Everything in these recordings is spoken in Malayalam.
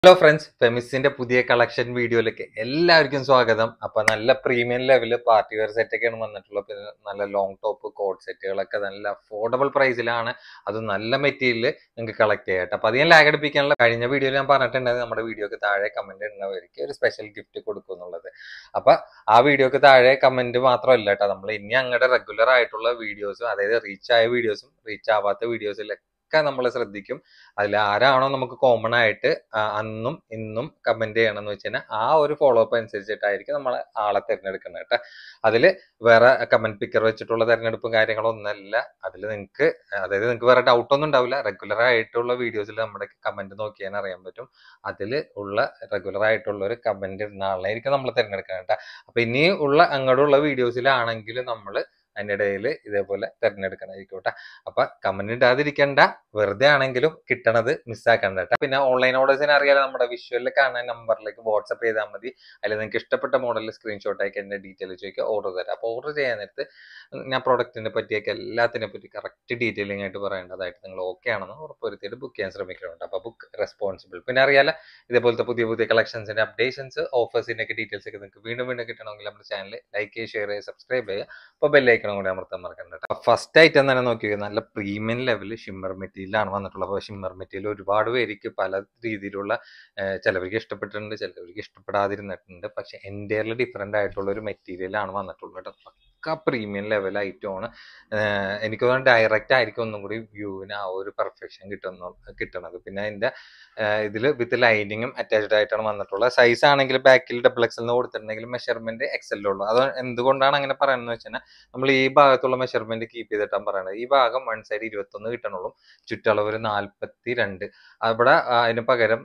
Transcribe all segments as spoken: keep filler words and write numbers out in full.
ഹലോ ഫ്രണ്ട്സ്, ഫെമിസിന്റെ പുതിയ കളക്ഷൻ വീഡിയോയിലേക്ക് എല്ലാവർക്കും സ്വാഗതം. അപ്പൊ നല്ല premium level party wear set ഒക്കെയാണ് വന്നിട്ടുള്ളത്. പിന്നെ നല്ല ലോങ് ടോപ്പ് കോട്ട് സെറ്റുകളൊക്കെ നല്ല അഫോർഡബിൾ പ്രൈസിലാണ്, അത് നല്ല മെറ്റീരിയൽ നിങ്ങൾക്ക് കളക്ട് ചെയ്യാം. അപ്പൊ അധികം ലാഗ് അടിപ്പിക്കാനുള്ള കഴിഞ്ഞ വീഡിയോയിൽ ഞാൻ പറഞ്ഞിട്ടുണ്ടായിരുന്നു നമ്മുടെ വീഡിയോക്ക് താഴെ കമന്റ് ഇടുന്നവർക്ക് ഒരു സ്പെഷ്യൽ ഗിഫ്റ്റ് കൊടുക്കും എന്നുള്ളത്. അപ്പൊ ആ വീഡിയോക്ക് താഴെ കമന്റ് മാത്രമല്ല കേട്ടോ, നമ്മൾ ഇനി അങ്ങോട്ട് റെഗുലർ ആയിട്ടുള്ള വീഡിയോസും, അതായത് റീച്ച് ആയ വീഡിയോസും റീച്ച് ആവാത്ത വീഡിയോസിലൊക്കെ നമ്മൾ ശ്രദ്ധിക്കും. അതിൽ ആരാണോ നമുക്ക് കോമൺ ആയിട്ട് അന്നും ഇന്നും കമന്റ് ചെയ്യണം എന്ന് വെച്ച് കഴിഞ്ഞാൽ ആ ഒരു ഫോളോ അപ്പ് അനുസരിച്ചിട്ടായിരിക്കും നമ്മൾ ആളെ തിരഞ്ഞെടുക്കുന്നത് കേട്ടോ. അതിൽ വേറെ കമന്റ് പിക്കർ വെച്ചിട്ടുള്ള തിരഞ്ഞെടുപ്പും കാര്യങ്ങളൊന്നല്ല. അതിൽ നിങ്ങൾക്ക് അതായത് നിങ്ങൾക്ക് വേറെ ഡൗട്ട് ഒന്നും ഉണ്ടാവില്ല. റെഗുലർ ആയിട്ടുള്ള വീഡിയോസിൽ നമ്മുടെ കമന്റ് നോക്കിയാൽ അറിയാൻ പറ്റും. അതിൽ ഉള്ള റെഗുലർ ആയിട്ടുള്ള ഒരു കമന്റ് ഇടുന്ന ആളായിരിക്കും നമ്മൾ തിരഞ്ഞെടുക്കുന്നത് കേട്ടോ. അപ്പൊ ഇനി ഉള്ള അങ്ങോട്ടുള്ള വീഡിയോസിലാണെങ്കിൽ നമ്മൾ അതിൻ്റെ ഇടയിൽ ഇതേപോലെ തിരഞ്ഞെടുക്കണമായിരിക്കും കേട്ടോ. അപ്പൊ കമന്റ് ഇടാതിരിക്കണ്ട, വെറുതെ ആണെങ്കിലും കിട്ടണത് മിസ്സാക്കണ്ട കേട്ടോ. പിന്നെ ഓൺലൈൻ ഓർഡേഴ്സിന് അറിയാലോ, നമ്മുടെ വിഷ്വലിൽ കാണുന്ന നമ്പറിലേക്ക് വാട്സപ്പ് ചെയ്താൽ മതി. അതിൽ നിങ്ങൾക്ക് ഇഷ്ടപ്പെട്ട മോഡലിൽ സ്ക്രീൻഷോട്ട് ആക്കി എൻ്റെ ഡീറ്റെയിൽ ചോദിക്കുക, ഓർഡർ തരാം. അപ്പോൾ ഓർഡർ ചെയ്യാൻ നേരത്ത് ഞാൻ പ്രോഡക്റ്റിനെ പറ്റിയൊക്കെ എല്ലാത്തിനെ പറ്റി കറക്റ്റ് ഡീറ്റെയിലിംഗ് ആയിട്ട് പറയേണ്ടതായിട്ട് നിങ്ങൾ ഓക്കെ ആണെന്ന് ഉറപ്പുവരുത്തിയിട്ട് ബുക്ക് ചെയ്യാൻ ശ്രമിക്കുന്നുണ്ട്. അപ്പോൾ ബുക്ക് റെസ്പോൺസിബിൾ. പിന്നെ അറിയാലോ, ഇതേപോലത്തെ പുതിയ പുതിയ കളക്ഷൻസിന്റെ അപ്ഡേഷൻസ്, ഓഫേഴ്സിന്റെ ഒക്കെ ഡീറ്റെയിൽസ് ഒക്കെ നിങ്ങൾക്ക് വീണ്ടും വീണ്ടും കിട്ടണമെങ്കിൽ നമ്മുടെ ചാനൽ ലൈക്ക് ചെയ്യുക, ഷെയർ ചെയ്യുക, സബ്സ്ക്രൈബ് ചെയ്യുക. അപ്പോൾ ബെല്ലൈക്കൺ കൂടി അമർത്താൻ മറക്കണ്ട കേട്ടോ. ഫസ്റ്റ് ഐറ്റം തന്നെ നോക്കിയത് നല്ല പ്രീമിയം ലെവൽ ഷിമ്മർ മെറ്റീരിയലാണ് വന്നിട്ടുള്ളത്. അപ്പോൾ ഷിമ്മർ മെറ്റീരിയൽ ഒരുപാട് പേർക്ക് പല രീതിയിലുള്ള ചിലവർക്ക് ഇഷ്ടപ്പെട്ടിട്ടുണ്ട്, ചിലവർക്ക് ഇഷ്ടപ്പെടാതിരുന്നിട്ടുണ്ട്. പക്ഷെ എൻ്റെയർലി ഡിഫറെൻ്റ് ആയിട്ടുള്ള ഒരു മെറ്റീരിയലാണ് വന്നിട്ടുള്ളത് കേട്ടോ. പക്ക പ്രീമിയം ലെവൽ ഐറ്റമാണ്. എനിക്ക് തോന്നുന്നു ഡയറക്റ്റ് ആയിരിക്കും ഒന്നും കൂടി വ്യൂവിന് ആ ഒരു പെർഫെക്ഷൻ കിട്ടുന്ന കിട്ടണത്. പിന്നെ അതിൻ്റെ ഇതിൽ വിത്ത് ലൈനിങ്ങും അറ്റാച്ച്ഡ് ആയിട്ടാണ് വന്നിട്ടുള്ളത്. സൈസ് ആണെങ്കിൽ ബാക്കിൽ ഡബിൾ എക്സൽ എന്ന് കൊടുത്തിട്ടുണ്ടെങ്കിൽ മെഷർമെന്റ് എക്സലിലുള്ളൂ. അത് എന്തുകൊണ്ടാണ് അങ്ങനെ പറയുന്നത് വെച്ചാൽ, നമ്മൾ ഈ ഭാഗത്തുള്ള മെഷർമെന്റ് കീപ്പ് ചെയ്തിട്ടാണ് പറയുന്നത്. ഈ ഭാഗം വൺ സൈഡ് ഇരുപത്തൊന്ന് കിട്ടണുള്ളൂ, ചുറ്റളവ് ഒരു നാൽപ്പത്തി രണ്ട്. അവിടെ അതിന് പകരം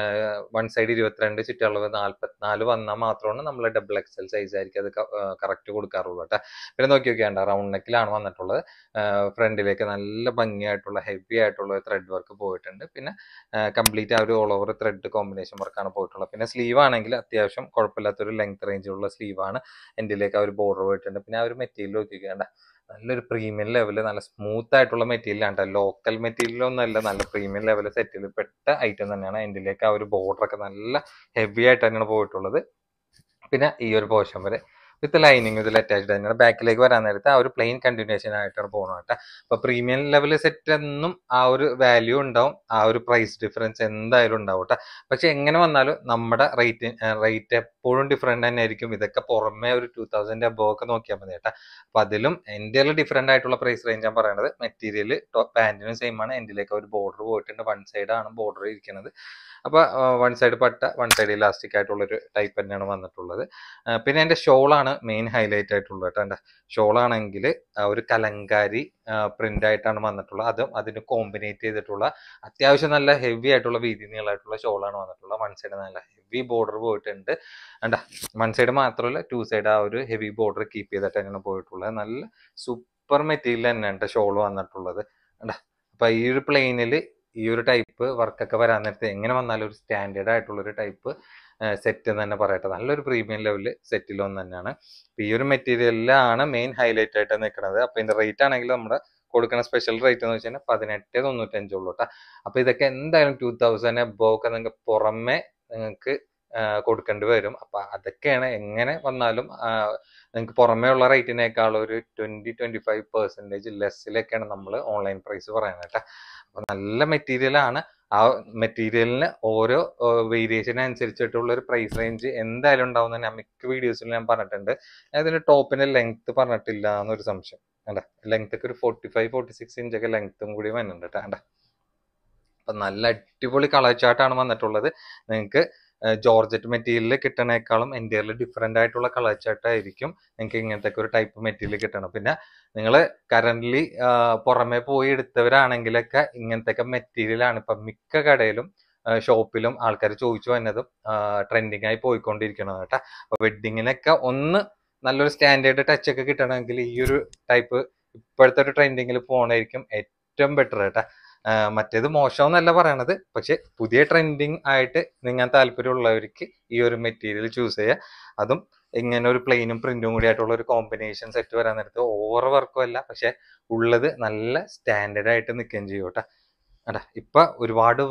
വൺ സൈഡ് ഇരുപത്തിരണ്ട്, ചുറ്റളവ് നാൽപ്പത്തിനാല് വന്നാൽ മാത്രമാണ് നമ്മൾ ഡബിൾ എക്സൽ സൈസ് ആയിരിക്കും അത് കറക്റ്റ് കൊടുക്കാറുള്ളൂ കേട്ടോ. പിന്നെ നോക്കി നോക്കിയാണ്ട റൗണ്ട് നെക്കിലാണ് വന്നിട്ടുള്ളത്. ഫ്രണ്ടിലേക്ക് നല്ല ഭംഗിയായിട്ടുള്ള ഹെവി ആയിട്ടുള്ള ത്രെഡ് വർക്ക് പോയിട്ടുണ്ട്. പിന്നെ കംപ്ലീറ്റ് ആ ഒരു ഓൾ ഓവർ ത്രെഡ് കോമ്പിനേഷൻ വർക്കാണ് പോയിട്ടുള്ളത്. പിന്നെ സ്ലീവ് ആണെങ്കിൽ അത്യാവശ്യം കുഴപ്പമില്ലാത്തൊരു ലെങ്ത് റേഞ്ചിലുള്ള സ്ലീവാണ്. എൻഡിലേക്ക് ആ ഒരു ബോർഡർ പോയിട്ടുണ്ട്. പിന്നെ ആ ഒരു മെറ്റീരിയൽ നോക്കിക്കേണ്ട, നല്ലൊരു പ്രീമിയം ലെവല്, നല്ല സ്മൂത്ത് ആയിട്ടുള്ള മെറ്റീരിയലാണ് കേട്ടോ. ലോക്കൽ മെറ്റീരിയലൊന്നുമല്ല, നല്ല പ്രീമിയം ലെവൽ സെറ്റിൽ പെട്ട ഐറ്റം തന്നെയാണ്. എൻഡിലേക്ക് ആ ഒരു ബോർഡറൊക്കെ നല്ല ഹെവി ആയിട്ട് തന്നെയാണ് പോയിട്ടുള്ളത്. പിന്നെ ഈ ഒരു പോർഷൻ വരെ വിത്ത് ലൈനിങ് ഇതിൽ അറ്റാച്ച്ഡ് തന്നെയാണ്. ബാക്കിലേക്ക് വരാൻ നേരത്തെ ആ ഒരു പ്ലെയിൻ കണ്ടിന്യൂഷൻ ആയിട്ടാണ് പോകുന്നത് കേട്ടോ. അപ്പൊ പ്രീമിയം ലെവൽ സെറ്റ് എന്നും ആ ഒരു വാല്യൂ ഉണ്ടാവും, ആ ഒരു പ്രൈസ് ഡിഫറൻസ് എന്തായാലും ഉണ്ടാവും കേട്ടോ. പക്ഷെ എങ്ങനെ വന്നാലും നമ്മുടെ റേറ്റ് റേറ്റ് എപ്പോഴും ഡിഫറെന്റ് തന്നെ ആയിരിക്കും. ഇതൊക്കെ പുറമെ ഒരു ടൂ തൗസൻഡ് അബോവ് ഒക്കെ നോക്കിയാൽ മതി കേട്ടോ. അപ്പൊ അതിലും എൻ്റെ ഡിഫറെന്റ് ആയിട്ടുള്ള പ്രൈസ് റേഞ്ച് ഞാൻ പറയുന്നത്. മെറ്റീരിയൽ പാന്റിനും സെയിം ആണ്. എൻഡിലേക്ക് ഒരു ബോർഡർ പോയിട്ടുണ്ട്. വൺ സൈഡ് ആണ് ബോർഡർ ഇരിക്കുന്നത്. അപ്പൊ വൺ സൈഡ് പട്ട, വൺ സൈഡ് ഇലാസ്റ്റിക് ആയിട്ടുള്ളൊരു ടൈപ്പ് തന്നെയാണ് വന്നിട്ടുള്ളത്. പിന്നെ എൻ്റെ ഷോളാണ് മെയിൻ ഹൈലൈറ്റ് ആയിട്ടുള്ളത് കേട്ടോ. എൻ്റെ ഷോളാണെങ്കിൽ ഒരു കലങ്കാരി പ്രിന്റ് ആയിട്ടാണ് വന്നിട്ടുള്ളത്. അതും അതിന് കോമ്പിനേറ്റ് ചെയ്തിട്ടുള്ള അത്യാവശ്യം നല്ല ഹെവി ആയിട്ടുള്ള വീതി നീളമായിട്ടുള്ള ഷോളാണ് വന്നിട്ടുള്ളത്. വൺ സൈഡ് നല്ല ഹെവി ബോർഡർ പോയിട്ടുണ്ട്. വേണ്ട വൺ സൈഡ് മാത്രമല്ല, ടു സൈഡ് ആ ഒരു ഹെവി ബോർഡർ കീപ്പ് ചെയ്തിട്ട് തന്നെയാണ് പോയിട്ടുള്ളത്. നല്ല സൂപ്പർ മെറ്റീരിയൽ തന്നെയാണ് ഷോൾ വന്നിട്ടുള്ളത്. വേണ്ട അപ്പൊ ഈ ഒരു പ്ലെയിനിൽ ഈ ഒരു ടൈപ്പ് വർക്കൊക്കെ വരാൻ നേരത്തെ എങ്ങനെ വന്നാലും ഒരു സ്റ്റാൻഡേർഡ് ആയിട്ടുള്ള ഒരു ടൈപ്പ് സെറ്റ് എന്ന് തന്നെ പറയട്ടെ. നല്ലൊരു പ്രീമിയം ലെവല് സെറ്റിലൊന്നും തന്നെയാണ്. ഈ ഒരു മെറ്റീരിയലിലാണ് മെയിൻ ഹൈലൈറ്റ് ആയിട്ട് നിൽക്കുന്നത്. അപ്പൊ ഇതിന്റെ റേറ്റ് ആണെങ്കിൽ നമ്മുടെ കൊടുക്കുന്ന സ്പെഷ്യൽ റേറ്റ് എന്ന് വെച്ച് കഴിഞ്ഞാൽ പതിനെട്ട് തൊണ്ണൂറ്റഞ്ചുള്ളൂ കേട്ടോ. അപ്പൊ ഇതൊക്കെ എന്തായാലും ടൂ തൗസൻഡ് എബോവ് നിങ്ങൾക്ക് പുറമെ നിങ്ങൾക്ക് കൊടുക്കേണ്ടി വരും. അപ്പൊ അതൊക്കെയാണ് എങ്ങനെ വന്നാലും നിങ്ങൾക്ക് പുറമേ ഉള്ള റേറ്റിനേക്കാൾ ഒരു ട്വന്റി ട്വന്റി ഫൈവ് പെർസെൻറ്റേജ് ലെസ്സിലൊക്കെയാണ് നമ്മൾ ഓൺലൈൻ പ്രൈസ് പറയുന്നത് കേട്ടോ. അപ്പൊ നല്ല മെറ്റീരിയലാണ്. ആ മെറ്റീരിയലിന് ഓരോ വേരിയേഷൻ അനുസരിച്ചിട്ടുള്ള ഒരു പ്രൈസ് റേഞ്ച് എന്തായാലും ഉണ്ടാവും. ഞാൻ മിക്ക വീഡിയോസിൽ ഞാൻ പറഞ്ഞിട്ടുണ്ട്. അതിന്റെ ടോപ്പിന്റെ ലെങ്ത് പറഞ്ഞിട്ടില്ല എന്നൊരു സംശയം. വേണ്ട ലെങ്ത് ഒക്കെ ഒരു ഫോർട്ടി ഫൈവ് ഫോർട്ടി സിക്സ് ഇഞ്ചൊക്കെ ലെങ്ത്തും കൂടി വരുന്നുണ്ട് കേട്ടോ. വേണ്ട അപ്പൊ നല്ല അടിപൊളി കളർ ചാർട്ടാണ് വന്നിട്ടുള്ളത്. നിങ്ങൾക്ക് ജോർജറ്റ് മെറ്റീരിയൽ കിട്ടണേക്കാളും എൻ്റെയർലി ഡിഫറെൻ്റ് ആയിട്ടുള്ള കളർ ചാർട്ടായിരിക്കും നിങ്ങൾക്ക് ഇങ്ങനത്തെ ഒരു ടൈപ്പ് മെറ്റീരിയൽ കിട്ടണം. പിന്നെ നിങ്ങൾ കറന്റ്ലി പുറമെ പോയി എടുത്തവരാണെങ്കിലൊക്കെ ഇങ്ങനത്തെ മെറ്റീരിയലാണ് ഇപ്പം മിക്ക കടയിലും ഷോപ്പിലും ആൾക്കാർ ചോദിച്ചു വന്നതും ട്രെൻഡിങ് ആയി പോയിക്കൊണ്ടിരിക്കണം കേട്ടോ. അപ്പൊ വെഡ്ഡിങ്ങിനൊക്കെ ഒന്ന് നല്ലൊരു സ്റ്റാൻഡേർഡ് ടച്ച് ഒക്കെ കിട്ടണമെങ്കിൽ ഈ ഒരു ടൈപ്പ് ഇപ്പോഴത്തെ ഒരു ട്രെൻഡിങ്ങിൽ പോകണമായിരിക്കും ഏറ്റവും ബെറ്റർ കേട്ടോ. മറ്റേത് മോശമെന്നല്ല പറയണത്, പക്ഷെ പുതിയ ട്രെൻഡിങ് ആയിട്ട് നിങ്ങൾ താല്പര്യമുള്ളവർക്ക് ഈ ഒരു മെറ്റീരിയൽ ചൂസ് ചെയ്യുക. അതും ഇങ്ങനെ ഒരു പ്ലെയിനും പ്രിന്റും കൂടി ആയിട്ടുള്ള ഒരു കോമ്പിനേഷൻ സെറ്റ് വരാൻ നേരത്ത് ഓവർ വർക്കും അല്ല, പക്ഷെ ഉള്ളത് നല്ല സ്റ്റാൻഡേർഡ് ആയിട്ട് നിൽക്കുകയും ചെയ്യും കേട്ടോ. അടാ ഇപ്പൊ ഒരുപാട് വർക്ക്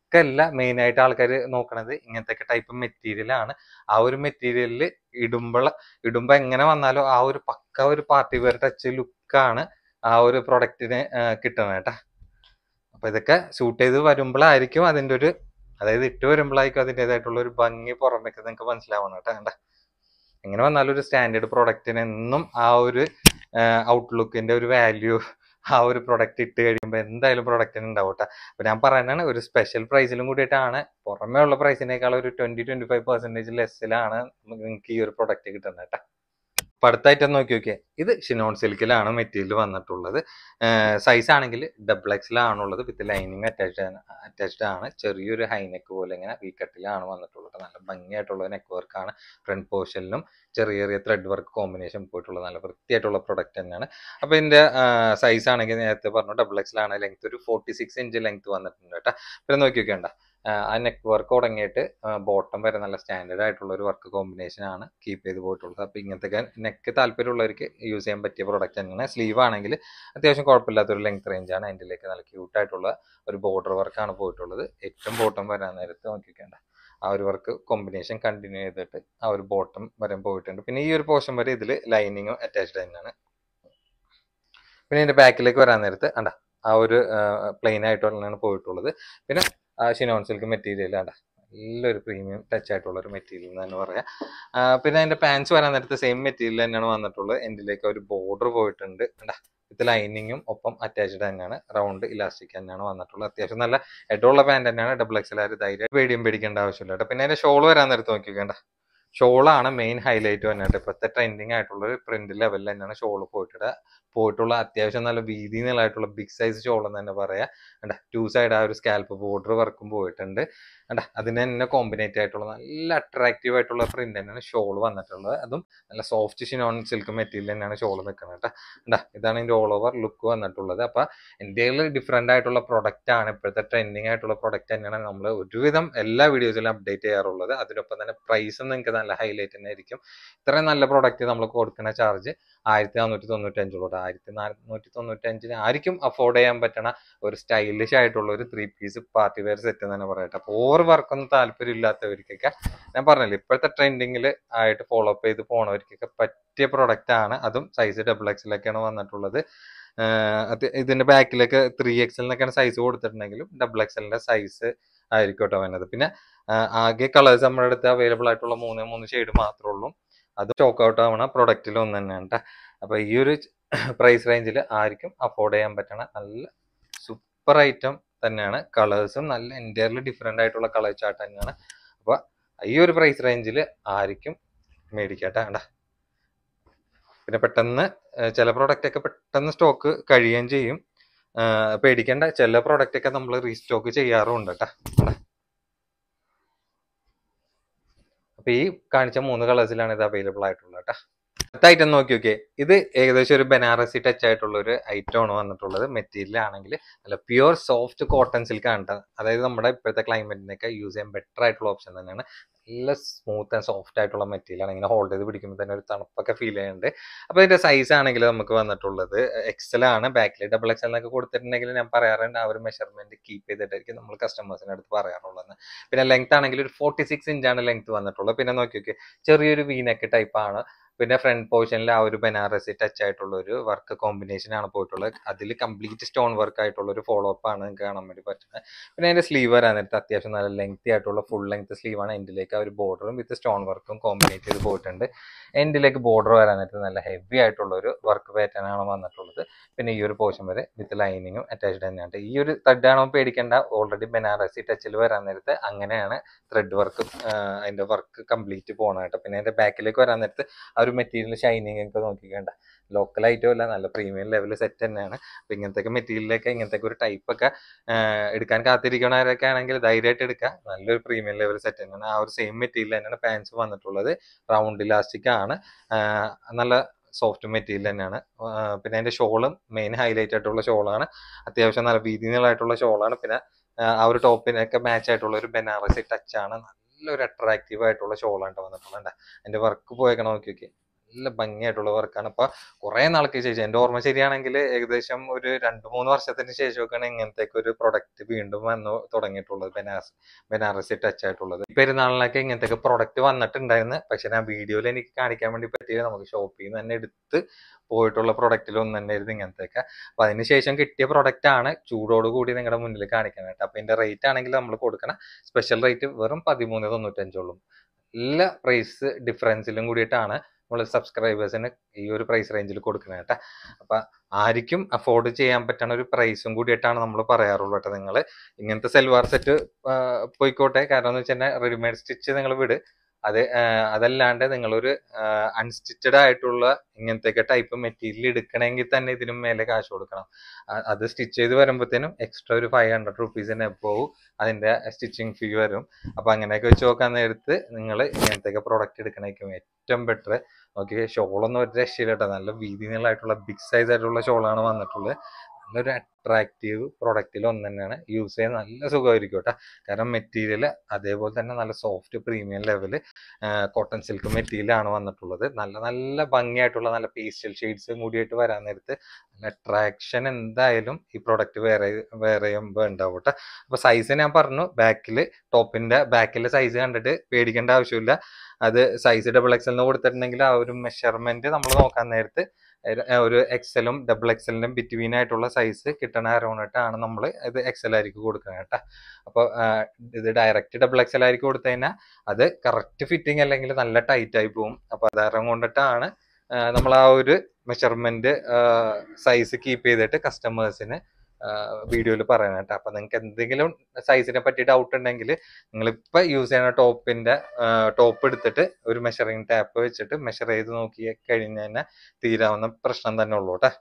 അല്ല മെയിൻ ആയിട്ട് ആൾക്കാർ നോക്കണത് ഇങ്ങനത്തെ ടൈപ്പ് മെറ്റീരിയൽ ആണ്. ആ ഒരു മെറ്റീരിയലിൽ ഇടുമ്പോൾ ഇടുമ്പോൾ എങ്ങനെ വന്നാലും ആ ഒരു പക്ക ഒരു പാർട്ടി വെയർ ടച്ച് ലുക്കാണ് ആ ഒരു പ്രൊഡക്റ്റിന് കിട്ടണം കേട്ടാ. അപ്പൊ ഇതൊക്കെ ഷൂട്ട് ചെയ്ത് വരുമ്പോഴായിരിക്കും അതിന്റെ ഒരു, അതായത് ഇട്ട് വരുമ്പോഴായിരിക്കും അതിൻ്റെതായിട്ടുള്ള ഒരു ഭംഗി പുറമേക്ക് നിങ്ങൾക്ക് മനസ്സിലാവണം കേട്ടോ. കണ്ട എങ്ങനെ വന്നാലും ഒരു സ്റ്റാൻഡേർഡ് പ്രൊഡക്റ്റിന് എന്നും ആ ഒരു ഔട്ട്ലുക്കിന്റെ ഒരു വാല്യൂ ആ ഒരു പ്രൊഡക്റ്റ് ഇട്ട് കഴിയുമ്പോൾ എന്തായാലും പ്രൊഡക്റ്റിന് ഉണ്ടാവും കേട്ടോ. അപ്പൊ ഞാൻ പറയുന്നതാണ് ഒരു സ്പെഷ്യൽ പ്രൈസിലും കൂടിയിട്ടാണ്, പുറമേ ഉള്ള പ്രൈസിനേക്കാൾ ഒരു ട്വന്റി ട്വന്റി ഫൈവ് പെർസെന്റേജ് ലെസ്സിലാണ് നിങ്ങൾക്ക് ഈ ഒരു പ്രൊഡക്റ്റ് കിട്ടുന്നത് കേട്ടോ. അപ്പൊ അടുത്തായിട്ട് നോക്കി നോക്കിയേ, ഇത് ഷിനോൺ സിൽക്കിലാണ് മെറ്റീരിയൽ വന്നിട്ടുള്ളത്. സൈസ് ആണെങ്കിൽ ഡബിൾ എക്സിലാണുള്ളത്, വിത്ത് ലൈനിങ് അറ്റാച്ച്ഡ് അറ്റാച്ച്ഡ് ആണ്. ചെറിയൊരു ഹൈനെക്ക് പോലെ ഇങ്ങനെ വി കട്ടിലാണ് വന്നിട്ടുള്ളത്. നല്ല ഭംഗിയായിട്ടുള്ള നെക്ക് വർക്കാണ്. ഫ്രണ്ട് പോർഷനിലും ചെറിയ ചെറിയ ത്രെഡ് വർക്ക് കോമ്പിനേഷൻ പോയിട്ടുള്ള നല്ല വൃത്തിയായിട്ടുള്ള പ്രൊഡക്റ്റ് തന്നെയാണ്. അപ്പൊ ഇതിന്റെ സൈസ് ആണെങ്കിൽ നേരത്തെ പറഞ്ഞു ഡബിൾ എക്സിലാണ്. ലെങ്ത് ഒരു ഫോർട്ടി സിക്സ് ഇഞ്ച് ലെങ്ത് വന്നിട്ടുണ്ട് കേട്ടോ. പിന്നെ നോക്കി നോക്കിയണ്ട ആ നെക്ക് വർക്ക് തുടങ്ങിയിട്ട് ബോട്ടം വരെ നല്ല സ്റ്റാൻഡേർഡ് ആയിട്ടുള്ള ഒരു വർക്ക് കോമ്പിനേഷൻ ആണ് കീപ്പ് ചെയ്ത് പോയിട്ടുള്ളത്. അപ്പൊ ഇങ്ങനത്തെ നെക്ക് താല്പര്യമുള്ളവർക്ക് യൂസ് ചെയ്യാൻ പറ്റിയ പ്രൊഡക്റ്റ് തന്നെയാണ്. സ്ലീവ് ആണെങ്കിൽ അത്യാവശ്യം കുഴപ്പമില്ലാത്തൊരു ലെങ്ത് റേഞ്ച് ആണ്. അതിലേക്ക് നല്ല ക്യൂട്ട് ആയിട്ടുള്ള ഒരു ബോർഡർ വർക്കാണ് പോയിട്ടുള്ളത്. ഏറ്റവും ബോട്ടം വരാൻ നേരത്ത് നോക്കിക്കേണ്ട ആ ഒരു വർക്ക് കോമ്പിനേഷൻ കണ്ടിന്യൂ ചെയ്തിട്ട് ആ ഒരു ബോട്ടം വരെ പോയിട്ടുണ്ട്. പിന്നെ ഈ ഒരു പോർഷൻ വരെ ഇതിൽ ലൈനിങ്ങും അറ്റാച്ച്ഡ് തന്നെയാണ്. പിന്നെ ഇതിന്റെ ബാക്കിലേക്ക് വരാൻ നേരത്ത് അണ്ട ആ ഒരു പ്ലെയിൻ ആയിട്ടുള്ളതാണ് പോയിട്ടുള്ളത്. പിന്നെ ഷിനോൺ സിൽക്ക് മെറ്റീരിയൽ ആണ്, നല്ലൊരു പ്രീമിയം ടച്ച് ആയിട്ടുള്ള ഒരു മെറ്റീരിയൽ എന്ന് തന്നെ പറയാം. പിന്നെ അതിന്റെ പാൻസ് വരാൻ നേരത്തെ സെയിം മെറ്റീരിയൽ തന്നെയാണ് വന്നിട്ടുള്ളത്. എൻഡിലേക്ക് ഒരു ബോർഡർ പോയിട്ടുണ്ട്. വിത്ത് ലൈനിങ്ങും ഒപ്പം അറ്റാച്ച്ഡ് തന്നെയാണ്. റൗണ്ട് ഇലാസ്റ്റിക് തന്നെയാണ് വന്നിട്ടുള്ളത്. അത്യാവശ്യം നല്ല ഹെഡുള്ള പാൻറ് തന്നെയാണ്. ഡബിൾ എക്സൽ ആര് ധൈര്യം പേടിയും പേടിക്കേണ്ട ആവശ്യമില്ല കേട്ടോ. പിന്നെ അതിന്റെ ഷോൾ വരാൻ നേരത്ത് നോക്കിക്കേണ്ട, ഷോളാണ് മെയിൻ ഹൈലൈറ്റ് വന്നിട്ട്. ഇപ്പോഴത്തെ ട്രെൻഡിങ് ആയിട്ടുള്ള ഒരു പ്രിന്റ് ലെവലിൽ തന്നെയാണ് ഷോള് പോയിട്ട് പോയിട്ടുള്ള അത്യാവശ്യം നല്ല വീതി നീളമായിട്ടുള്ള ബിഗ് സൈസ് ഷോൾ എന്ന് തന്നെ പറയാം. കണ്ടാ ടു സൈഡ് ആ ഒരു സ്കാൽപ്പ് ബോർഡർ വർക്കും പോയിട്ടുണ്ട്. കണ്ടാ അതിന് തന്നെ കോമ്പിനേറ്റ് ആയിട്ടുള്ള നല്ല അട്രാക്റ്റീവ് ആയിട്ടുള്ള പ്രിന്റ് തന്നെയാണ് ഷോൾ വന്നിട്ടുള്ളത്. അതും നല്ല സോഫ്റ്റ് ഷിനോൺ സിൽക്ക് മെറ്റീരിയൽ തന്നെയാണ് ഷോൾ നിൽക്കുന്നത് കേട്ടോ. കണ്ടാ ഇതാണ് ഇതിന്റെ ഓൾ ഓവർ ലുക്ക് വന്നിട്ടുള്ളത്. അപ്പൊ ഇന്ത്യയിൽ ഡിഫറെന്റ് ആയിട്ടുള്ള പ്രൊഡക്റ്റ് ആണ്, ഇപ്പോഴത്തെ ട്രെൻഡിങ് ആയിട്ടുള്ള പ്രൊഡക്റ്റ് തന്നെയാണ് നമ്മൾ ഒരുവിധം എല്ലാ വീഡിയോസിലും അപ്ഡേറ്റ് ചെയ്യാറുള്ളത്. അതിനൊപ്പം തന്നെ പ്രൈസും നിങ്ങൾക്ക് നല്ല ഹൈലൈറ്റ് തന്നെ ആയിരിക്കും. ഇത്രയും നല്ല പ്രൊഡക്റ്റ് നമ്മൾ കൊടുക്കുന്ന ചാർജ് ആയിരത്തി നാനൂറ്റി തൊണ്ണൂറ്റി അഞ്ചോട്ട് ആയിരത്തി നാനൂറ്റി തൊണ്ണൂറ്റി അഞ്ചിന് ആയിരിക്കും അഫോർഡ് ചെയ്യാൻ പറ്റണ ഒരു സ്റ്റൈലിഷ് ആയിട്ടുള്ള ഒരു three piece party wear set എന്ന് തന്നെ പറയട്ടെ. അപ്പൊ ഓവർ വർക്കൊന്നും താല്പര്യം ഇല്ലാത്തവർക്കൊക്കെ ഞാൻ പറഞ്ഞില്ല, ഇപ്പോഴത്തെ ട്രെൻഡിങ്ങിൽ ആയിട്ട് ഫോളോ അപ്പ് ചെയ്ത് പോണവർക്കൊക്കെ പറ്റിയ പ്രൊഡക്റ്റ് ആണ്. അതും സൈസ് ഡബിൾ എക്സിലൊക്കെയാണ് വന്നിട്ടുള്ളത്. ഇതിന്റെ ബാക്കിലേക്ക് ത്രീ എക്സലിനൊക്കെയാണ് സൈസ് കൊടുത്തിട്ടുണ്ടെങ്കിലും ഡബിൾ എക്സലിന്റെ സൈസ് ആയിരിക്കും കേട്ടോ വരുന്നത്. പിന്നെ ആകെ കളേഴ്സ് നമ്മുടെ അടുത്ത് അവൈലബിൾ ആയിട്ടുള്ള മൂന്ന് മൂന്ന് ഷെയ്ഡ് മാത്രമേ ഉള്ളൂ. അത് സ്റ്റോക്ക് ഔട്ട് ആവണ പ്രൊഡക്റ്റിൽ ഒന്ന് തന്നെയാണ് കേട്ടോ. അപ്പൊ ഈ ഒരു പ്രൈസ് റേഞ്ചിൽ ആർക്കും അഫോർഡ് ചെയ്യാൻ പറ്റണ നല്ല സൂപ്പർ ഐറ്റം തന്നെയാണ്. കളേഴ്സും നല്ല എൻറ്റയർലി ഡിഫറെന്റ് ആയിട്ടുള്ള കളർ ചാർട്ട് തന്നെയാണ്. അപ്പൊ ഈ ഒരു പ്രൈസ് റേഞ്ചിൽ ആർക്കും മേടിക്കട്ടെ കണ്ട. പിന്നെ പെട്ടെന്ന് ചില പ്രൊഡക്റ്റ് ഒക്കെ പെട്ടെന്ന് സ്റ്റോക്ക് കഴിയുകയും ചെയ്യും. പേടിക്കേണ്ട, ചില പ്രൊഡക്റ്റ് ഒക്കെ നമ്മൾ റീസ്റ്റോക്ക് ചെയ്യാറുണ്ട് കേട്ടോ. അപ്പൊ ഈ കാണിച്ച മൂന്ന് കളേഴ്സിലാണ് ഇത് അവൈലബിൾ ആയിട്ടുള്ളത് കേട്ടോ. അടുത്ത ഐറ്റം നോക്കി നോക്കിയേ, ഇത് ഏകദേശം ഒരു ബനാറസി ടച്ച് ആയിട്ടുള്ള ഒരു ഐറ്റം ആണ് വന്നിട്ടുള്ളത്. മെറ്റീരിയൽ ആണെങ്കിൽ നല്ല പ്യുവർ സോഫ്റ്റ് കോട്ടൺ സിൽക്ക് ആണ് കേട്ടോ. അതായത് നമ്മുടെ ഇപ്പോഴത്തെ ക്ലൈമറ്റിനൊക്കെ യൂസ് ചെയ്യാൻ ബെറ്റർ ആയിട്ടുള്ള ഓപ്ഷൻ തന്നെയാണ്. നല്ല സ്മൂത്ത് ആൻഡ് സോഫ്റ്റ് ആയിട്ടുള്ള മെറ്റീരിയൽ ആണ്. ഇങ്ങനെ ഹോൾഡ് ചെയ്ത് പിടിക്കുമ്പോൾ തന്നെ ഒരു തണുപ്പൊക്കെ ഫീൽ ചെയ്യുന്നുണ്ട്. അപ്പൊ ഇതിന്റെ സൈസ് ആണെങ്കിൽ നമുക്ക് വന്നിട്ടുള്ളത് എക്സൽ ആണ്. ബാക്കിൽ ഡബിൾ എക്സൽ എന്നൊക്കെ കൊടുത്തിട്ടുണ്ടെങ്കിൽ ഞാൻ പറയാറുണ്ട് ആ ഒരു മെഷർമെന്റ് കീപ്പ് ചെയ്തിട്ടായിരിക്കും നമ്മൾ കസ്റ്റമേഴ്സിന്റെ അടുത്ത് പറയാറുള്ളത്. പിന്നെ ലെങ്ത് ആണെങ്കിൽ ഒരു ഫോർട്ടി സിക്സ് ഇഞ്ചാണ് ലെങ്ത് വന്നിട്ടുള്ളത്. പിന്നെ നോക്കി നോക്കി ചെറിയൊരു വീനെക്ക് ടൈപ്പ് ആണ്. പിന്നെ ഫ്രണ്ട് പോർഷനിൽ ആ ഒരു ബനാറസി ടച്ച് ആയിട്ടുള്ള ഒരു വർക്ക് കോമ്പിനേഷൻ ആണ് പോയിട്ടുള്ളത്. അതിൽ കംപ്ലീറ്റ് സ്റ്റോൺ വർക്ക് ആയിട്ടുള്ള ഒരു ഫോളോ അപ്പ് ആണ് നിങ്ങൾക്ക് കാണാൻ വേണ്ടി പറ്റുന്നത്. പിന്നെ അതിന്റെ സ്ലീവ് വരാൻ നേരത്തെ അത്യാവശ്യം നല്ല ലെങ്തി ആയിട്ടുള്ള ഫുൾ ലെങ്ത് സ്ലീവ് ആണ്. എൻഡിലേക്ക് ആ ഒരു ബോർഡറും വിത്ത് സ്റ്റോൺ വർക്കും കോമ്പിനേറ്റ് ചെയ്ത് പോയിട്ടുണ്ട്. എൻഡിലേക്ക് ബോർഡർ വരാൻ നേരത്തെ നല്ല ഹെവി ആയിട്ടുള്ള ഒരു വർക്ക് പാറ്റേൺ ആണ് വന്നിട്ടുള്ളത്. പിന്നെ ഈ ഒരു പോർഷൻ വരെ വിത്ത് ലൈനിങ്ങും അറ്റാച്ച്ഡ് തന്നെയാണ്. ഈ ഒരു ത്രെഡ് ആണോ പേടിക്കേണ്ട, ഓൾറെഡി ബനാറസി ടച്ചിൽ വരാൻ നേരത്തെ അങ്ങനെയാണ് ത്രെഡ് വർക്ക് അതിന്റെ വർക്ക് കംപ്ലീറ്റ് പോകണമായിട്ട്. പിന്നെ അതിന്റെ ബാക്കിലേക്ക് വരാൻ നേരത്ത് ആ ഒരു മെറ്റീരിയൽ ഷൈനിങ് ഒക്കെ നോക്കിക്കേണ്ട, ലോക്കൽ ഐറ്റം അല്ല, നല്ല പ്രീമിയം ലെവൽ സെറ്റ് തന്നെയാണ്. അപ്പൊ ഇങ്ങനത്തെ മെറ്റീരിയലൊക്കെ ഇങ്ങനത്തെ ഒരു ടൈപ്പ് ഒക്കെ എടുക്കാൻ കാത്തിരിക്കണവരൊക്കെ ആണെങ്കിൽ ധൈര്യമായിട്ട് എടുക്കുക. നല്ലൊരു പ്രീമിയം ലെവൽ സെറ്റ് തന്നെയാണ്. ആ ഒരു സെയിം മെറ്റീരിയൽ തന്നെയാണ് പാൻസ് വന്നിട്ടുള്ളത്. റൗണ്ട് ഇലാസ്റ്റിക് ആണ്, നല്ല സോഫ്റ്റ് മെറ്റീരിയൽ തന്നെയാണ്. പിന്നെ അതിന്റെ ഷോളും മെയിൻ ഹൈലൈറ്റ് ആയിട്ടുള്ള ഷോളാണ്. അത്യാവശ്യം നല്ല വീതി നീളമായിട്ടുള്ള ഷോളാണ്. പിന്നെ ആ ഒരു ടോപ്പിനൊക്കെ മാച്ച് ആയിട്ടുള്ള ഒരു ബനാറസി ടച്ച് ആണ്. നല്ലൊരു അട്രാക്റ്റീവ് ആയിട്ടുള്ള ഷോളാണ് വന്നിട്ടുള്ളത്. അതിന്റെ വർക്ക് പോയേക്കണം നോക്കി നോക്കി, നല്ല ഭംഗിയായിട്ടുള്ള വർക്കാണ്. അപ്പൊ കുറെ നാൾക്ക് ശേഷം, എന്റെ ഓർമ്മ ശരിയാണെങ്കിൽ ഏകദേശം ഒരു രണ്ടു മൂന്ന് വർഷത്തിന് ശേഷമൊക്കെയാണ് ഇങ്ങനത്തേക്ക് ഒരു പ്രൊഡക്റ്റ് വീണ്ടും വന്ന് തുടങ്ങിയിട്ടുള്ളത്, ബനാറസ് ബനാറസി ടച്ച് ആയിട്ടുള്ളത്. ഈ പെരുന്നാളിനൊക്കെ ഇങ്ങനത്തെ പ്രൊഡക്റ്റ് വന്നിട്ടുണ്ടായിരുന്നു. പക്ഷെ ഞാൻ വീഡിയോയിൽ എനിക്ക് കാണിക്കാൻ വേണ്ടി പറ്റിയത് നമുക്ക് ഷോപ്പിൽ നിന്ന് തന്നെ എടുത്ത് പോയിട്ടുള്ള പ്രൊഡക്റ്റിൽ ഒന്ന് തന്നെയായിരുന്നു ഇങ്ങനത്തെയൊക്കെ. അപ്പൊ അതിനുശേഷം കിട്ടിയ പ്രൊഡക്റ്റ് ആണ് ചൂടോട് കൂടി നിങ്ങളുടെ മുന്നിൽ കാണിക്കാനായിട്ട്. അപ്പൊ ഇതിന്റെ റേറ്റ് ആണെങ്കിൽ നമ്മൾ കൊടുക്കണ സ്പെഷ്യൽ റേറ്റ് വെറും പതിമൂന്ന് തൊണ്ണൂറ്റഞ്ചോളും. എല്ലാ പ്രൈസ് ഡിഫറൻസിലും കൂടിയിട്ടാണ് നമ്മൾ സബ്സ്ക്രൈബേഴ്സിന് ഈ ഒരു പ്രൈസ് റേഞ്ചിൽ കൊടുക്കുന്നത് കേട്ടോ. അപ്പൊ ആർക്കും അഫോർഡ് ചെയ്യാൻ പറ്റുന്ന ഒരു പ്രൈസും കൂടിയിട്ടാണ് നമ്മൾ പറയാറുള്ളൂ കേട്ടോ. നിങ്ങൾ ഇങ്ങനത്തെ സെൽവാർ സെറ്റ് പോയിക്കോട്ടെ, കാരണം എന്ന് വെച്ചാൽ റെഡിമെയ്ഡ് സ്റ്റിച്ച് നിങ്ങൾ വിട്, അത് അതല്ലാണ്ട് നിങ്ങളൊരു അൺസ്റ്റിച്ചഡ് ആയിട്ടുള്ള ഇങ്ങനത്തെ ടൈപ്പ് മെറ്റീരിയൽ എടുക്കണമെങ്കിൽ തന്നെ ഇതിനും മേലെ കാശ് കൊടുക്കണം. അത് സ്റ്റിച്ച് ചെയ്ത് വരുമ്പോഴത്തേനും എക്സ്ട്രാ ഒരു ഫൈവ് ഹൺഡ്രഡ് റുപ്പീസിന് എബോവ് അതിന്റെ സ്റ്റിച്ചിങ് ഫീ വരും. അപ്പൊ അങ്ങനെയൊക്കെ വെച്ച് നോക്കാൻ നേരത്ത് നിങ്ങൾ ഇങ്ങനത്തെ പ്രോഡക്റ്റ് എടുക്കണേക്കും ഏറ്റവും ബെറ്റർ. ഓക്കെ, ഷോളൊന്നും ഒരു രക്ഷയില്ല കേട്ടോ. നല്ല വീതി നീളമായിട്ടുള്ള ബിഗ് സൈസ് ആയിട്ടുള്ള ഷോളാണ് വന്നിട്ടുള്ളത്. നല്ലൊരു അട്രാക്റ്റീവ് പ്രൊഡക്റ്റിൽ ഒന്ന് തന്നെയാണ്, യൂസ് ചെയ്യാൻ നല്ല സുഖമായിരിക്കും കേട്ടോ. കാരണം മെറ്റീരിയൽ അതേപോലെ തന്നെ നല്ല soft premium level cotton silk material ആണ് വന്നിട്ടുള്ളത്. നല്ല നല്ല ഭംഗിയായിട്ടുള്ള നല്ല പേസ്റ്റൽ ഷെയ്ഡ്സും കൂടിയായിട്ട് വരാൻ നേരത്ത് നല്ല അട്രാക്ഷൻ എന്തായാലും ഈ പ്രൊഡക്റ്റ് വേറെ വേറെയും ഉണ്ടാവും കേട്ടോ. അപ്പൊ സൈസ് ഞാൻ പറഞ്ഞു, ബാക്കിൽ ടോപ്പിന്റെ ബാക്കിലെ സൈസ് കണ്ടിട്ട് പേടിക്കേണ്ട ആവശ്യമില്ല. അത് സൈസ് ഡബിൾ എക്സലിന് കൊടുത്തിട്ടുണ്ടെങ്കിൽ ആ ഒരു മെഷർമെന്റ് നമ്മൾ നോക്കാൻ നേരത്ത് ഒരു എക്സലും ഡബിൾ എക്സലിനും ബിറ്റ്വീൻ ആയിട്ടുള്ള സൈസ് കിട്ടണ അറൗണ്ടിട്ടാണ് നമ്മൾ ഇത് എക്സൽ ആയിരിക്കും കൊടുക്കുന്നത് കേട്ടോ. അപ്പൊ ഇത് ഡയറക്റ്റ് ഡബിൾ എക്സൽ ആയിരിക്കും കൊടുത്തു കഴിഞ്ഞാൽ അത് കറക്റ്റ് ഫിറ്റിംഗ് അല്ലെങ്കിൽ നല്ല ടൈറ്റ് ആയി പോകും. അപ്പൊ അത് ഇറങ്ങൊണ്ടിട്ടാണ് നമ്മൾ ആ ഒരു മെഷർമെന്റ് സൈസ് കീപ്പ് ചെയ്തിട്ട് കസ്റ്റമേഴ്സിന് വീഡിയോയിൽ പറയണം കേട്ടോ. അപ്പൊ നിങ്ങൾക്ക് എന്തെങ്കിലും സൈസിനെ പറ്റി ഡൗട്ട് ഉണ്ടെങ്കിൽ നിങ്ങളിപ്പോ യൂസ് ചെയ്യുന്ന ടോപ്പിന്റെ ടോപ്പ് എടുത്തിട്ട് ഒരു മെഷറിംഗ് ടാപ്പ് വെച്ചിട്ട് മെഷർ ചെയ്ത് നോക്കി കഴിഞ്ഞ് തന്നെ തീരാവുന്ന പ്രശ്നം തന്നെ ഉള്ളൂ കേട്ടോ.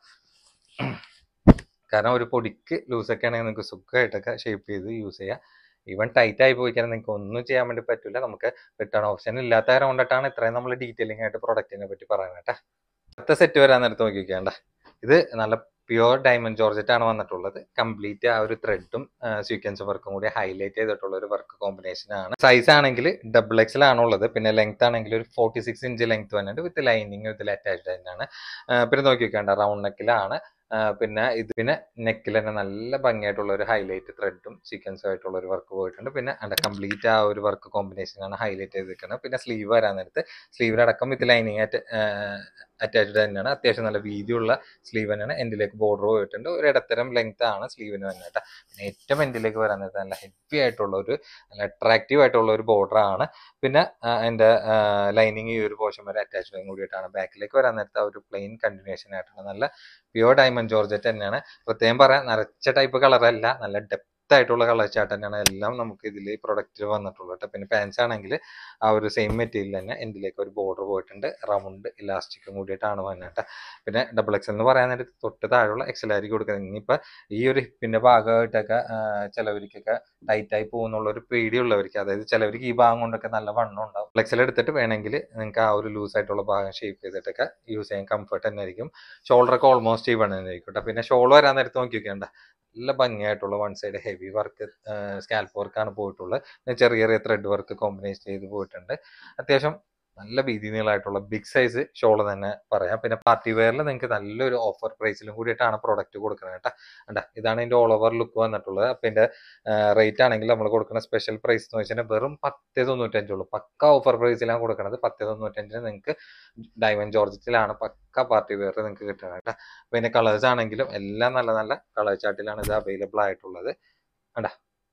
കാരണം ഒരു പൊടിക്ക് ലൂസൊക്കെ ആണെങ്കിൽ നിങ്ങൾക്ക് സുഖമായിട്ടൊക്കെ ഷേപ്പ് ചെയ്ത് യൂസ് ചെയ്യാം. ഈവൻ ടൈറ്റ് ആയി പോയി കഴിഞ്ഞാൽ നിങ്ങൾക്ക് ഒന്നും ചെയ്യാൻ വേണ്ടി പറ്റില്ല. നമുക്ക് റിട്ടേൺ ഓപ്ഷൻ ഇല്ലാത്ത കൊണ്ടിട്ടാണ് ഇത്രയും നമ്മൾ ഡീറ്റെയിലിംഗ് ആയിട്ട് പ്രൊഡക്റ്റിനെ പറ്റി പറയാൻ കേട്ടോ. അടുത്ത സെറ്റ് വരാൻ നേരത്ത് നോക്കി വെക്കേണ്ട, ഇത് നല്ല പ്യുവർ ഡയമണ്ട് ജോർജറ്റ് ആണ് വന്നിട്ടുള്ളത്. കംപ്ലീറ്റ് ആ ഒരു ത്രെഡും സ്വീക്വൻസ് വർക്കും കൂടി ഹൈലൈറ്റ് ചെയ്തിട്ടുള്ള ഒരു വർക്ക് കോമ്പിനേഷൻ ആണ്. സൈസ് ആണെങ്കിൽ ഡബിൾ എക്സൽ ആണുള്ളത്. പിന്നെ ലെങ്ത് ആണെങ്കിൽ ഒരു ഫോർട്ടി സിക്സ് ഇഞ്ച് ലെങ്ത് വന്നിട്ട് വിത്ത് ലൈനിങ് വിത്ത് അറ്റാച്ച്ഡ് തന്നെയാണ്. പിന്നെ നോക്കി വെക്കേണ്ട റൗണ്ട് നെക്കിലാണ്. പിന്നെ ഇത് പിന്നെ നെക്കിൽ തന്നെ നല്ല ഭംഗിയായിട്ടുള്ള ഒരു ഹൈലൈറ്റ് ത്രെഡും സീക്വൻസും ആയിട്ടുള്ള ഒരു വർക്ക് പോയിട്ടുണ്ട്. പിന്നെ അതിന്റെ കംപ്ലീറ്റ് ആ ഒരു വർക്ക് കോമ്പിനേഷൻ ആണ് ഹൈലൈറ്റ് ചെയ്തിരിക്കുന്നത്. പിന്നെ സ്ലീവ് വരാൻ നേരത്ത് സ്ലീവിലടക്കം വിത്ത് ലൈനിങ് ആയിട്ട് അറ്റാച്ച്ഡ് തന്നെയാണ്. അത്യാവശ്യം നല്ല വീതിയുള്ള സ്ലീവ് തന്നെയാണ്. എൻഡിലേക്ക് ബോർഡർ പോയിട്ടുണ്ട്. ഒരു ഇടത്തരം ലെങ്ത് ആണ് സ്ലീവിന് തന്നെ കേട്ടോ. പിന്നെ ഏറ്റവും എൻഡിലേക്ക് വരാൻ നേരത്തെ നല്ല ഹെവി ആയിട്ടുള്ള ഒരു നല്ല അട്രാക്റ്റീവ് ആയിട്ടുള്ള ഒരു ബോർഡർ ആണ്. പിന്നെ അതിന്റെ ലൈനിങ് ഈ ഒരു പോർഷൻ വരെ അറ്റാച്ച്ഡ് കൂടിയിട്ടാണ്. ബാക്കിലേക്ക് വരാൻ നേരത്തെ ആ ഒരു പ്ലെയിൻ കണ്ടിന്യൂഷൻ ആയിട്ടാണ്. നല്ല പ്യുവർ ഡയമണ്ട് ജോർജറ്റ് തന്നെയാണ്. പ്രത്യേകം പറയാം, നരച്ച ടൈപ്പ് കളറല്ല, നല്ല ഡെപ്ത് ആയിട്ടുള്ള കളർ ചാർട്ട് തന്നെയാണ് എല്ലാം നമുക്ക് ഇതിൽ ഈ പ്രൊഡക്റ്റിൽ വന്നിട്ടുള്ളത്. പിന്നെ പാൻസ് ആണെങ്കിൽ ആ ഒരു സെയിം മെറ്റീരിയൽ തന്നെ എൻഡിലേക്ക് ഒരു ബോർഡർ പോയിട്ടുണ്ട്. റൗണ്ട് ഇലാസ്റ്റിക്കും കൂടിയിട്ടാണ് വന്നിട്ട്. പിന്നെ ഡബിൾ എക്സൽ എന്ന് പറയാൻ നേരത്ത് തൊട്ട് താഴെയുള്ള എക്സൽ ആയിരിക്കും കൊടുക്കുന്നത്. ഇനിയിപ്പോൾ ഈ ഒരു ഹിപ്പിന്റെ ഭാഗമായിട്ടൊക്കെ ചിലവർക്കൊക്കെ ടൈറ്റായി പോകുന്നുള്ള ഒരു പേടിയുള്ളവർക്ക്, അതായത് ചിലവർക്ക് ഈ ഭാഗം കൊണ്ടൊക്കെ നല്ല വണ്ണം ഉണ്ടാവും. ഡബിൾ എക്സൽ എടുത്തിട്ട് വേണമെങ്കിൽ നിങ്ങൾക്ക് ആ ഒരു ലൂസ് ആയിട്ടുള്ള ഭാഗം ഷേപ്പ് ചെയ്തിട്ടൊക്കെ യൂസ് ചെയ്യാൻ കംഫർട്ട് തന്നെ ആയിരിക്കും. ഷോൾഡറൊക്കെ ഓൾമോസ്റ്റ് ഈ വണ്ണം തന്നെ ആയിരിക്കും. പിന്നെ ഷോൾ വരാൻ നേരത്ത് നോക്കി വെക്കേണ്ട, നല്ല ഭംഗിയായിട്ടുള്ള one side heavy work scallop വർക്കാണ് പോയിട്ടുള്ളത്. ചെറിയ ചെറിയ ത്രെഡ് വർക്ക് കോമ്പിനേഷൻ ചെയ്ത് പോയിട്ടുണ്ട്. അത്യാവശ്യം നല്ല വീതി നീളമായിട്ടുള്ള ബിഗ് സൈസ് ഷോള് തന്നെ പറയാം. പിന്നെ പാർട്ടി വെയറിൽ നിങ്ങൾക്ക് നല്ലൊരു ഓഫർ പ്രൈസിലും കൂടിയിട്ടാണ് പ്രൊഡക്റ്റ് കൊടുക്കുന്നത് കേട്ടോ. അണ്ട ഇതാണ് ഇതിന്റെ ഓൾ ഓവർ ലുക്ക് വന്നിട്ടുള്ളത്. അപ്പൊ ഇതിന്റെ റേറ്റ് ആണെങ്കിൽ നമ്മൾ കൊടുക്കുന്ന സ്പെഷ്യൽ പ്രൈസ് എന്ന് വെച്ചാൽ വെറും പത്ത് തൊണ്ണൂറ്റഞ്ചുള്ളൂ. പക്ക ഓഫർ പ്രൈസിലാണ് കൊടുക്കുന്നത്. പത്ത് തൊണ്ണൂറ്റഞ്ചിന് നിങ്ങൾക്ക് ഡയമണ്ട് ജോർജറ്റിലാണ് പക്ക പാർട്ടി വെയർ നിങ്ങൾക്ക് കിട്ടുന്നത് കേട്ടോ. പിന്നെ കളേഴ്സ് ആണെങ്കിലും എല്ലാം നല്ല നല്ല കളർ ചാർട്ടിലാണ് ഇത് അവൈലബിൾ ആയിട്ടുള്ളത്. അണ്ടാ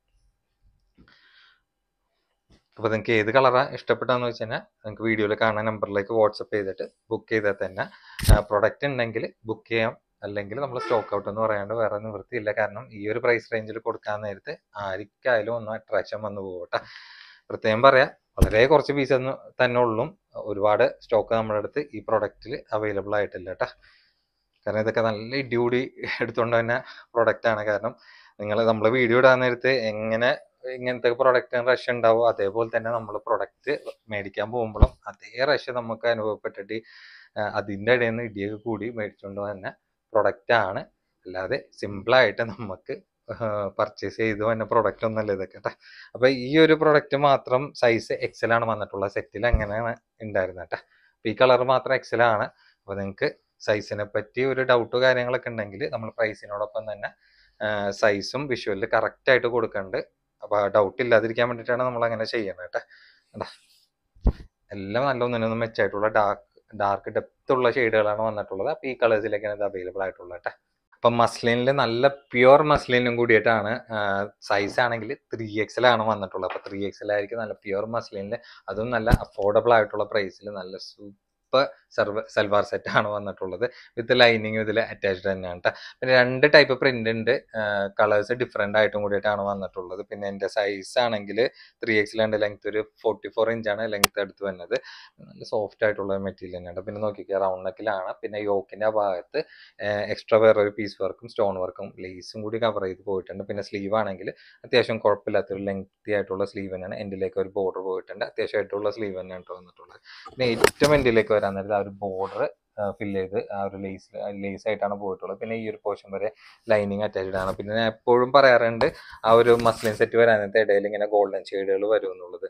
അപ്പൊ നിങ്ങൾക്ക് ഏത് കളറാണ് ഇഷ്ടപ്പെട്ടതെന്ന് വെച്ച് കഴിഞ്ഞാൽ നിങ്ങൾക്ക് വീഡിയോയിൽ കാണുന്ന നമ്പറിലേക്ക് വാട്സപ്പ് ചെയ്തിട്ട് ബുക്ക് ചെയ്താൽ തന്നെ പ്രൊഡക്റ്റ് ഉണ്ടെങ്കിൽ ബുക്ക് ചെയ്യാം. അല്ലെങ്കിൽ നമ്മൾ സ്റ്റോക്ക് ഔട്ട് എന്ന് പറയാണ്ട് വേറെ നിവൃത്തിയില്ല. കാരണം ഈ ഒരു പ്രൈസ് റേഞ്ചിൽ കൊടുക്കാൻ നേരത്ത് ആർക്കായാലും ഒന്ന് അട്രാക്ഷൻ വന്നു പോകട്ടെ. പ്രത്യേകം പറയാം, വളരെ കുറച്ച് പീസ് തന്നെ ഉള്ളൂ. ഒരുപാട് സ്റ്റോക്ക് നമ്മുടെ അടുത്ത് ഈ പ്രൊഡക്റ്റിൽ അവൈലബിൾ ആയിട്ടില്ല കേട്ടോ. കാരണം ഇതൊക്കെ നല്ല ഇടിയൂടി എടുത്തുകൊണ്ട് തന്നെ പ്രൊഡക്റ്റ് ആണ്. കാരണം നിങ്ങൾ നമ്മൾ വീഡിയോ ഇടാൻ നേരത്ത് എങ്ങനെ ഇങ്ങനത്തെ പ്രൊഡക്റ്റ് റഷ് ഉണ്ടാവും, അതേപോലെ തന്നെ നമ്മൾ പ്രൊഡക്റ്റ് മേടിക്കാൻ പോകുമ്പോഴും അതേ റഷ് നമുക്ക് അനുഭവപ്പെട്ടിട്ട് അതിൻ്റെ ഇടയിൽ നിന്ന് ഇടിയൊക്കെ കൂടി മേടിച്ചുകൊണ്ട് തന്നെ പ്രൊഡക്റ്റ് ആണ്. അല്ലാതെ സിമ്പിളായിട്ട് നമുക്ക് പർച്ചേസ് ചെയ്തു തന്നെ പ്രൊഡക്റ്റ് ഒന്നല്ല ഇതൊക്കെ കേട്ടോ. അപ്പൊ ഈ ഒരു പ്രൊഡക്റ്റ് മാത്രം സൈസ് എക്സൽ ആണ് വന്നിട്ടുള്ള സെറ്റിൽ അങ്ങനെയാണ് ഉണ്ടായിരുന്നത് കേട്ടോ. ഈ കളർ മാത്രം എക്സലാണ്. അപ്പോൾ നിങ്ങൾക്ക് സൈസിനെ പറ്റി ഒരു ഡൗട്ടോ കാര്യങ്ങളൊക്കെ ഉണ്ടെങ്കിൽ നമ്മൾ പ്രൈസിനോടൊപ്പം തന്നെ സൈസും വിഷ്വലിൽ കറക്റ്റ് ആയിട്ട് കൊടുക്കുന്നുണ്ട്. അപ്പോൾ ഡൗട്ട് ഇല്ലാതിരിക്കാൻ വേണ്ടിയിട്ടാണ് നമ്മൾ അങ്ങനെ ചെയ്യണത് കേട്ടോ. കണ്ടാ എല്ലാം നല്ല ഒന്നിനൊന്നും മെച്ചായിട്ടുള്ള ഡാർക്ക് ഡാർക്ക് ഡെപ്ത് ഉള്ള ഷെയ്ഡുകളാണ് വന്നിട്ടുള്ളത്. അപ്പോൾ ഈ കളേഴ്സിലേക്കാണ് ഇത് അവൈലബിൾ ആയിട്ടുള്ളത് കേട്ടോ. അപ്പം മസ്ലിനിൽ നല്ല പ്യുവർ മസ്ലിനും കൂടിയിട്ടാണ്. സൈസ് ആണെങ്കിൽ ത്രീ എക്സലാണ് വന്നിട്ടുള്ളത്. അപ്പോൾ ത്രീ എക്സൽ ആയിരിക്കും നല്ല പ്യുവർ മസ്ലിനിൽ, അതും നല്ല അഫോർഡബിൾ ആയിട്ടുള്ള പ്രൈസിൽ നല്ല സൂപ്പർ സർവ സൽവാർ സെറ്റ് ആണ് വന്നിട്ടുള്ളത്. വിത്ത് ലൈനിങ് ഇതിൽ അറ്റാച്ച്ഡ് തന്നെയാണ് കേട്ടോ. പിന്നെ രണ്ട് ടൈപ്പ് പ്രിന്റ് ഉണ്ട്, കളേഴ്സ് ഡിഫറെൻ്റ് ആയിട്ടും കൂടിയിട്ടാണ് വന്നിട്ടുള്ളത്. പിന്നെ എൻ്റെ സൈസ് ആണെങ്കിൽ ത്രീ എക്സിലുണ്ട്, ലെങ്ത് ഒരു ഫോർട്ടി ഫോർ ഇഞ്ചാണ് ലെങ്ത് എടുത്ത് വരുന്നത്. നല്ല സോഫ്റ്റ് ആയിട്ടുള്ള മെറ്റീരിയൽ തന്നെയാണ്. പിന്നെ നോക്കിക്കുക റൗണ്ട് നെക്കിലാണ്. പിന്നെ യോക്കിൻ്റെ ആ ഭാഗത്ത് എക്സ്ട്രാ വേറെ ഒരു പീസ് വർക്കും സ്റ്റോൺ വർക്കും ലേസും കൂടി കവർ ചെയ്ത് പോയിട്ടുണ്ട്. പിന്നെ സ്ലീവ് ആണെങ്കിൽ അത്യാവശ്യം കുഴപ്പമില്ലാത്തൊരു ലെങ്തി ആയിട്ടുള്ള സ്ലീവ് തന്നെയാണ്. എൻഡിലേക്ക് ഒരു ബോർഡർ പോയിട്ടുണ്ട്. അത്യാവശ്യമായിട്ടുള്ള സ്ലീവ് തന്നെയാണ് വന്നിട്ടുള്ളത്. പിന്നെ ഏറ്റവും എൻഡിലേക്ക് വരാൻ നേരത്തെ ആ ഒരു ബോർഡർ ഫില്ല് ചെയ്ത് ആ ഒരു ലേസ് ലേസ് ആയിട്ടാണ് പോയിട്ടുള്ളത്. പിന്നെ ഈ ഒരു പോർഷൻ വരെ ലൈനിങ് അറ്റാച്ച്ഡ് ആണ്. പിന്നെ ഞാൻ എപ്പോഴും പറയാറുണ്ട് ആ ഒരു മസ്ലിൻ സെറ്റ് വരാനത്തെ ഇടയിൽ ഇങ്ങനെ ഗോൾഡൻ ഷെയ്ഡുകൾ വരും എന്നുള്ളത്.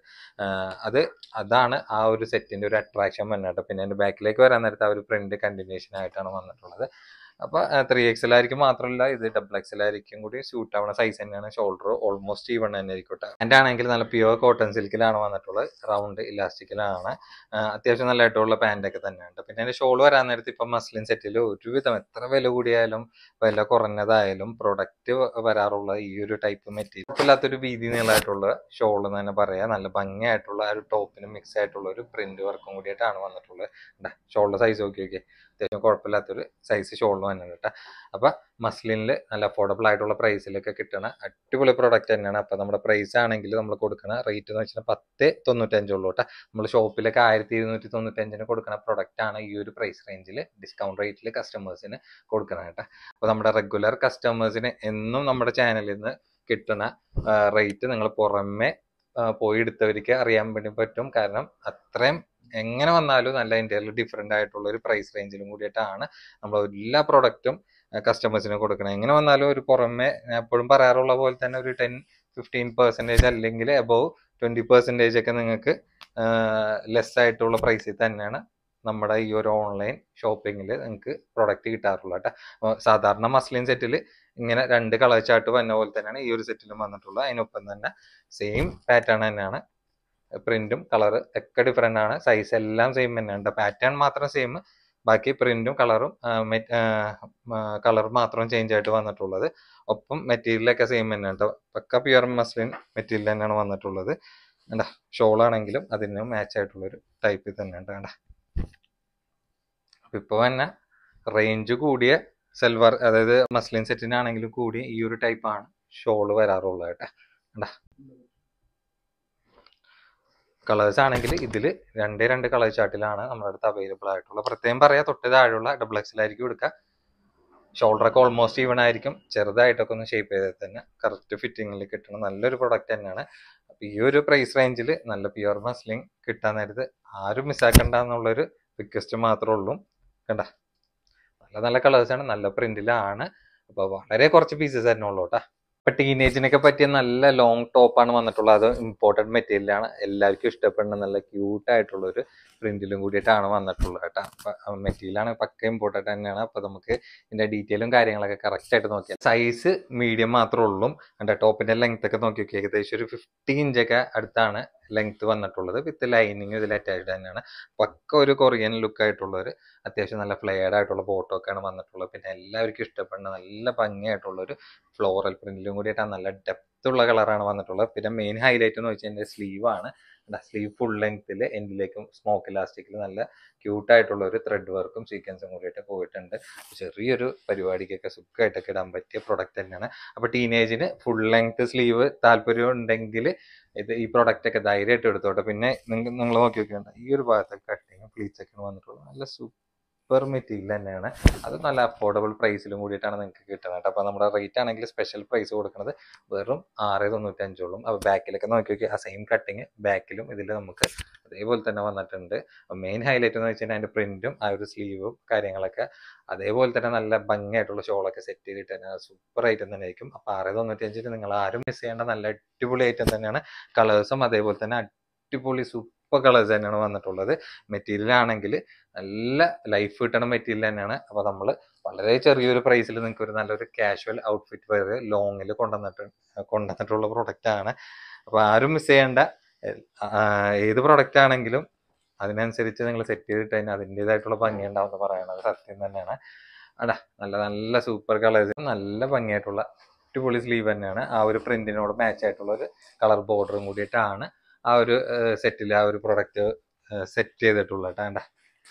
അത് അതാണ് ആ ഒരു സെറ്റിന്റെ ഒരു അട്രാക്ഷൻ വന്നിട്ട്. പിന്നെ എൻ്റെ ബാക്കിലേക്ക് വരാൻ നേരത്തെ ആ ഒരു പ്രിന്റ് കണ്ടിന്യൂഷൻ ആയിട്ടാണ് വന്നിട്ടുള്ളത്. അപ്പോൾ ത്രീ എക്സൽ ആയിരിക്കും മാത്രമല്ല ഇത് ഡബിൾ എക്സൽ ആയിരിക്കും കൂടി സ്യൂട്ട് ആവുന്ന സൈസ് തന്നെയാണ്. ഷോൾഡർ ഓൾമോസ്റ്റ് ഈവൺ തന്നെ ആയിരിക്കട്ടെ. എൻ്റെ ആണെങ്കിൽ നല്ല പ്യുവർ കോട്ടൺ സിൽക്കിലാണ് വന്നിട്ടുള്ളത്. റൗണ്ട് ഇലാസ്റ്റിക്കിലാണ്. അത്യാവശ്യം നല്ലതായിട്ടുള്ള പാൻറ്റൊക്കെ തന്നെയുണ്ട്. പിന്നെ എൻ്റെ ഷോൾ വരാൻ നേരത്ത് ഇപ്പം മസ്ലിൻ സെറ്റിൽ ഒരുവിധം എത്ര വില കൂടിയാലും വില കുറഞ്ഞതായാലും പ്രൊഡക്റ്റ് വരാറുള്ള ഈ ഒരു ടൈപ്പ് മെറ്റീരിയൽ ഇല്ലാത്തൊരു വീതി നീളമായിട്ടുള്ള ഷോൾ എന്ന് തന്നെ പറയാം. നല്ല ഭംഗിയായിട്ടുള്ള ഒരു ടോപ്പിന് മിക്സ് ആയിട്ടുള്ള ഒരു പ്രിന്റ് വർക്കും കൂടിയിട്ടാണ് വന്നിട്ടുള്ളത്. ഷോളിന്റെ സൈസ് നോക്കി നോക്കിയേ, അത്യാവശ്യം കുഴപ്പമില്ലാത്തൊരു സൈസ് ഷോളിന് തന്നെ കേട്ടോ. അപ്പൊ മസ്ലിനിൽ നല്ല അഫോർഡബിൾ ആയിട്ടുള്ള പ്രൈസിലൊക്കെ കിട്ടണ അടിപൊളി പ്രോഡക്റ്റ് തന്നെയാണ്. അപ്പൊ നമ്മുടെ പ്രൈസ് ആണെങ്കിൽ നമ്മൾ കൊടുക്കുന്ന റേറ്റ് എന്ന് വെച്ചാൽ പത്ത് തൊണ്ണൂറ്റഞ്ചുള്ളൂ കേട്ടോ. നമ്മൾ ഷോപ്പിലൊക്കെ ആയിരത്തി ഇരുന്നൂറ്റി തൊണ്ണൂറ്റഞ്ചിന് കൊടുക്കുന്ന പ്രൊഡക്റ്റ് ആണ് ഈ ഒരു പ്രൈസ് റേഞ്ചിൽ ഡിസ്കൗണ്ട് റേറ്റിൽ കസ്റ്റമേഴ്സിന് കൊടുക്കണം കേട്ടോ. അപ്പൊ നമ്മുടെ റെഗുലർ കസ്റ്റമേഴ്സിന് എന്നും നമ്മുടെ ചാനലിൽ നിന്ന് കിട്ടുന്ന റേറ്റ് നിങ്ങൾ പുറമെ പോയി എടുത്തവർക്ക് അറിയാൻ വേണ്ടി പറ്റും. കാരണം അത്രയും എങ്ങനെ വന്നാലും നല്ല ഇന്ത്യയിൽ ഡിഫറെൻ്റ് ആയിട്ടുള്ള ഒരു പ്രൈസ് റേഞ്ചിലും കൂടിയിട്ടാണ് നമ്മൾ എല്ലാ പ്രൊഡക്റ്റും കസ്റ്റമേഴ്സിന് കൊടുക്കണം. എങ്ങനെ വന്നാലും ഒരു പുറമെ ഞാൻ എപ്പോഴും പറയാറുള്ള പോലെ തന്നെ ഒരു ടെൻ ഫിഫ്റ്റീൻ പെർസെൻറ്റേജ് അല്ലെങ്കിൽ എബവ് ട്വൻറ്റി പെർസെൻറ്റേജ് ഒക്കെ നിങ്ങൾക്ക് ലെസ് ആയിട്ടുള്ള പ്രൈസിൽ തന്നെയാണ് നമ്മുടെ ഈ ഒരു ഓൺലൈൻ ഷോപ്പിങ്ങിൽ നിങ്ങൾക്ക് പ്രൊഡക്റ്റ് കിട്ടാറുള്ളൂ കേട്ടോ. സാധാരണ മസ്ലിൻ സെറ്റിൽ ഇങ്ങനെ രണ്ട് കളർ ചാർട്ട് വന്ന പോലെ തന്നെയാണ് ഈ ഒരു സെറ്റിലും വന്നിട്ടുള്ളത്. അതിനൊപ്പം തന്നെ സെയിം പാറ്റേൺ തന്നെയാണ്, പ്രിന്റും കളർ ഒക്കെ ഡിഫറെൻ്റ് ആണ്. സൈസ് എല്ലാം സെയിം തന്നെയാണ്. പാറ്റേൺ മാത്രം സെയിം, ബാക്കി പ്രിന്റും കളറും കളർ മാത്രം ചേഞ്ച് ആയിട്ട് വന്നിട്ടുള്ളത്. ഒപ്പം മെറ്റീരിയലൊക്കെ സെയിം തന്നെയാണ്. പക്ക പ്യുവർ മസ്ലിൻ മെറ്റീരിയൽ തന്നെയാണ് വന്നിട്ടുള്ളത്. എന്താ ഷോളാണെങ്കിലും അതിന് മാച്ച് ആയിട്ടുള്ളൊരു ടൈപ്പിൽ തന്നെയാണ് വേണ്ട. ഇപ്പോൾ തന്നെ റേഞ്ച് കൂടിയ സെൽവാർ അതായത് മസ്ലിൻ സെറ്റിനാണെങ്കിലും കൂടി ഈ ഒരു ടൈപ്പാണ് ഷോള് വരാറുള്ളത് കേട്ടോ. എന്താ കളേഴ്സ് ആണെങ്കിൽ ഇതിൽ രണ്ടേ രണ്ട് കളർ ചാർട്ടിലാണ് നമ്മുടെ അടുത്ത് അവൈലബിൾ ആയിട്ടുള്ളത്. പ്രത്യേകം പറയാം, തൊട്ട് താഴെയുള്ള ഡബിൾ എക്സിലായിരിക്കും എടുക്കുക. ഷോൾഡറൊക്കെ ഓൾമോസ്റ്റ് ഈവൺ ആയിരിക്കും. ചെറുതായിട്ടൊക്കെ ഒന്ന് ഷേപ്പ് ചെയ്താൽ തന്നെ കറക്റ്റ് ഫിറ്റിങ്ങിൽ കിട്ടുന്ന നല്ലൊരു പ്രൊഡക്റ്റ് തന്നെയാണ്. അപ്പം ഈ ഒരു പ്രൈസ് റേഞ്ചിൽ നല്ല പ്യുവർ മസ്ലിൻ കിട്ടാൻ നേരത്ത് ആരും മിസ്സാക്കണ്ട എന്നുള്ളൊരു റിക്വസ്റ്റ് മാത്രമേ ഉള്ളൂ. കണ്ട നല്ല നല്ല കളേഴ്സാണ്, നല്ല പ്രിന്റിലാണ്. അപ്പോൾ വളരെ കുറച്ച് പീസസ് തന്നെ ഉള്ളൂ കേട്ടോ. ഇപ്പൊ ടീനേജിനൊക്കെ പറ്റിയ നല്ല ലോങ് ടോപ്പാണ് വന്നിട്ടുള്ളത്. അത് ഇമ്പോർട്ടൻറ്റ് മെറ്റീരിയലാണ്, എല്ലാവർക്കും ഇഷ്ടപ്പെടുന്ന നല്ല ക്യൂട്ട് ആയിട്ടുള്ള ഒരു പ്രിന്റിലും കൂടിയിട്ടാണ് വന്നിട്ടുള്ളത് കേട്ടോ. അപ്പൊ മെറ്റീരിയലാണ് പക്ക ഇമ്പോർട്ടൻ്റ് തന്നെയാണ്. അപ്പൊ നമുക്ക് ഇതിന്റെ ഡീറ്റെയിലും കാര്യങ്ങളൊക്കെ കറക്റ്റ് ആയിട്ട് നോക്കിയാൽ സൈസ് മീഡിയം മാത്രമേ ഉള്ളൂ. എൻ്റെ ടോപ്പിന്റെ ലെങ്ത് ഒക്കെ നോക്കി നോക്കി ഏകദേശം ഒരു ഫിഫ്റ്റി ഇഞ്ചൊക്കെ അടുത്താണ് ലെങ്ത് വന്നിട്ടുള്ളത്. വിത്ത് ലൈനിങ് ഇതിൽ അറ്റാച്ച്ഡ് തന്നെയാണ്. പക്ക ഒരു കൊറിയൻ ലുക്ക് ആയിട്ടുള്ള ഒരു അത്യാവശ്യം നല്ല ഫ്ലെയർഡ് ആയിട്ടുള്ള ബോട്ടോ ഒക്കെയാണ് വന്നിട്ടുള്ളത്. പിന്നെ എല്ലാവർക്കും ഇഷ്ടപ്പെടുന്ന നല്ല ഭംഗിയായിട്ടുള്ള ഒരു ഫ്ലോറൽ പ്രിന്റിലും കൂടിയിട്ടാണ് നല്ല ഡെപ്ത് ഉള്ള കളറാണ് വന്നിട്ടുള്ളത്. പിന്നെ മെയിൻ ഹൈലൈറ്റ് എന്ന് വെച്ചാൽ എൻ്റെ സ്ലീവ് ആണ്. സ്ലീവ് ഫുൾ ലെങ്ത്തിൽ എൻഡിലേക്കും സ്മോക്ക് ഇലാസ്റ്റിക്കിൽ നല്ല ക്യൂട്ടായിട്ടുള്ള ഒരു ത്രെഡ് വർക്കും സീക്വൻസും കൂടിയിട്ട് പോയിട്ടുണ്ട്. ചെറിയൊരു പരിപാടിക്കൊക്കെ സുഖമായിട്ടൊക്കെ ഇടാൻ പറ്റിയ പ്രൊഡക്റ്റ് തന്നെയാണ്. അപ്പോൾ ടീനേജിന് ഫുൾ ലെങ്ത് സ്ലീവ് താല്പര്യം ഉണ്ടെങ്കിൽ ഇത് ഈ പ്രൊഡക്റ്റ് ഒക്കെ ധൈര്യമായിട്ട് എടുത്തോട്ടെ. പിന്നെ നിങ്ങൾ നിങ്ങൾ നോക്കി നോക്കിയുണ്ട് ഈ ഒരു ഭാഗത്തൊക്കെ കട്ടിങ് പ്ലീറ്റ്സ് ഒക്കെ വന്നിട്ടുള്ളത് നല്ല സൂപ്പർ മെറ്റീരിയൽ തന്നെയാണ്. അത് നല്ല അഫോർഡബിൾ പ്രൈസിലും കൂടിയിട്ടാണ് നിങ്ങൾക്ക് കിട്ടുന്നത്. അപ്പോൾ നമ്മുടെ റേറ്റ് ആണെങ്കിൽ സ്പെഷ്യൽ പ്രൈസ് കൊടുക്കുന്നത് വെറും ആറ് തൊണ്ണൂറ്റഞ്ചോളും. അപ്പോൾ ബാക്കിലൊക്കെ നോക്കി നോക്കി ആ സെയിം കട്ടിങ് ബാക്കിലും ഇതിൽ നമുക്ക് അതേപോലെ തന്നെ വന്നിട്ടുണ്ട്. മെയിൻ ഹൈലൈറ്റ് എന്ന് വെച്ചാൽ അതിൻ്റെ പ്രിന്റും ആ ഒരു സ്ലീവും കാര്യങ്ങളൊക്കെ അതേപോലെ തന്നെ നല്ല ഭംഗിയായിട്ടുള്ള ഷോളൊക്കെ സെറ്റ് ചെയ്തിട്ട് തന്നെ സൂപ്പർ ഐറ്റം തന്നെ ആയിരിക്കും. അപ്പോൾ ആറ് തൊണ്ണൂറ്റഞ്ചിന് നിങ്ങൾ ആരും മിസ് ചെയ്യേണ്ട നല്ല അടിപൊളി ഐറ്റം തന്നെയാണ്. കളേഴ്സും അതേപോലെ തന്നെ അടിപൊളി സൂപ്പർ സൂപ്പർ കളേഴ്സ് തന്നെയാണ് വന്നിട്ടുള്ളത്. മെറ്റീരിയൽ ആണെങ്കിൽ നല്ല ലൈഫ് കിട്ടണ മെറ്റീരിയൽ തന്നെയാണ്. അപ്പോൾ നമ്മൾ വളരെ ചെറിയൊരു പ്രൈസിൽ നിങ്ങൾക്ക് ഒരു നല്ലൊരു കാഷ്വൽ ഔട്ട്ഫിറ്റ് വരെ ലോങ്ങിൽ കൊണ്ടുവന്നിട്ട് കൊണ്ടുവന്നിട്ടുള്ള പ്രൊഡക്റ്റ് ആണ്. അപ്പോൾ ആരും മിസ് ചെയ്യേണ്ട. ഏത് പ്രൊഡക്റ്റ് ആണെങ്കിലും അതിനനുസരിച്ച് നിങ്ങൾ സെറ്റ് ചെയ്തിട്ട് കഴിഞ്ഞാൽ അതിൻ്റെതായിട്ടുള്ള ഭംഗി ഉണ്ടാവും എന്ന് പറയുന്നത് സത്യം തന്നെയാണ്. അടാ നല്ല നല്ല സൂപ്പർ കളേഴ്സ്, നല്ല ഭംഗിയായിട്ടുള്ള അടിപൊളി സ്ലീവ് തന്നെയാണ്. ആ ഒരു പ്രിന്റിനോട് മാച്ച് ആയിട്ടുള്ള ഒരു കളർ ബോർഡറും കൂടിയിട്ടാണ് ആ ഒരു സെറ്റിൽ ആ ഒരു പ്രൊഡക്റ്റ് സെറ്റ് ചെയ്തിട്ടുള്ളത്. കണ്ട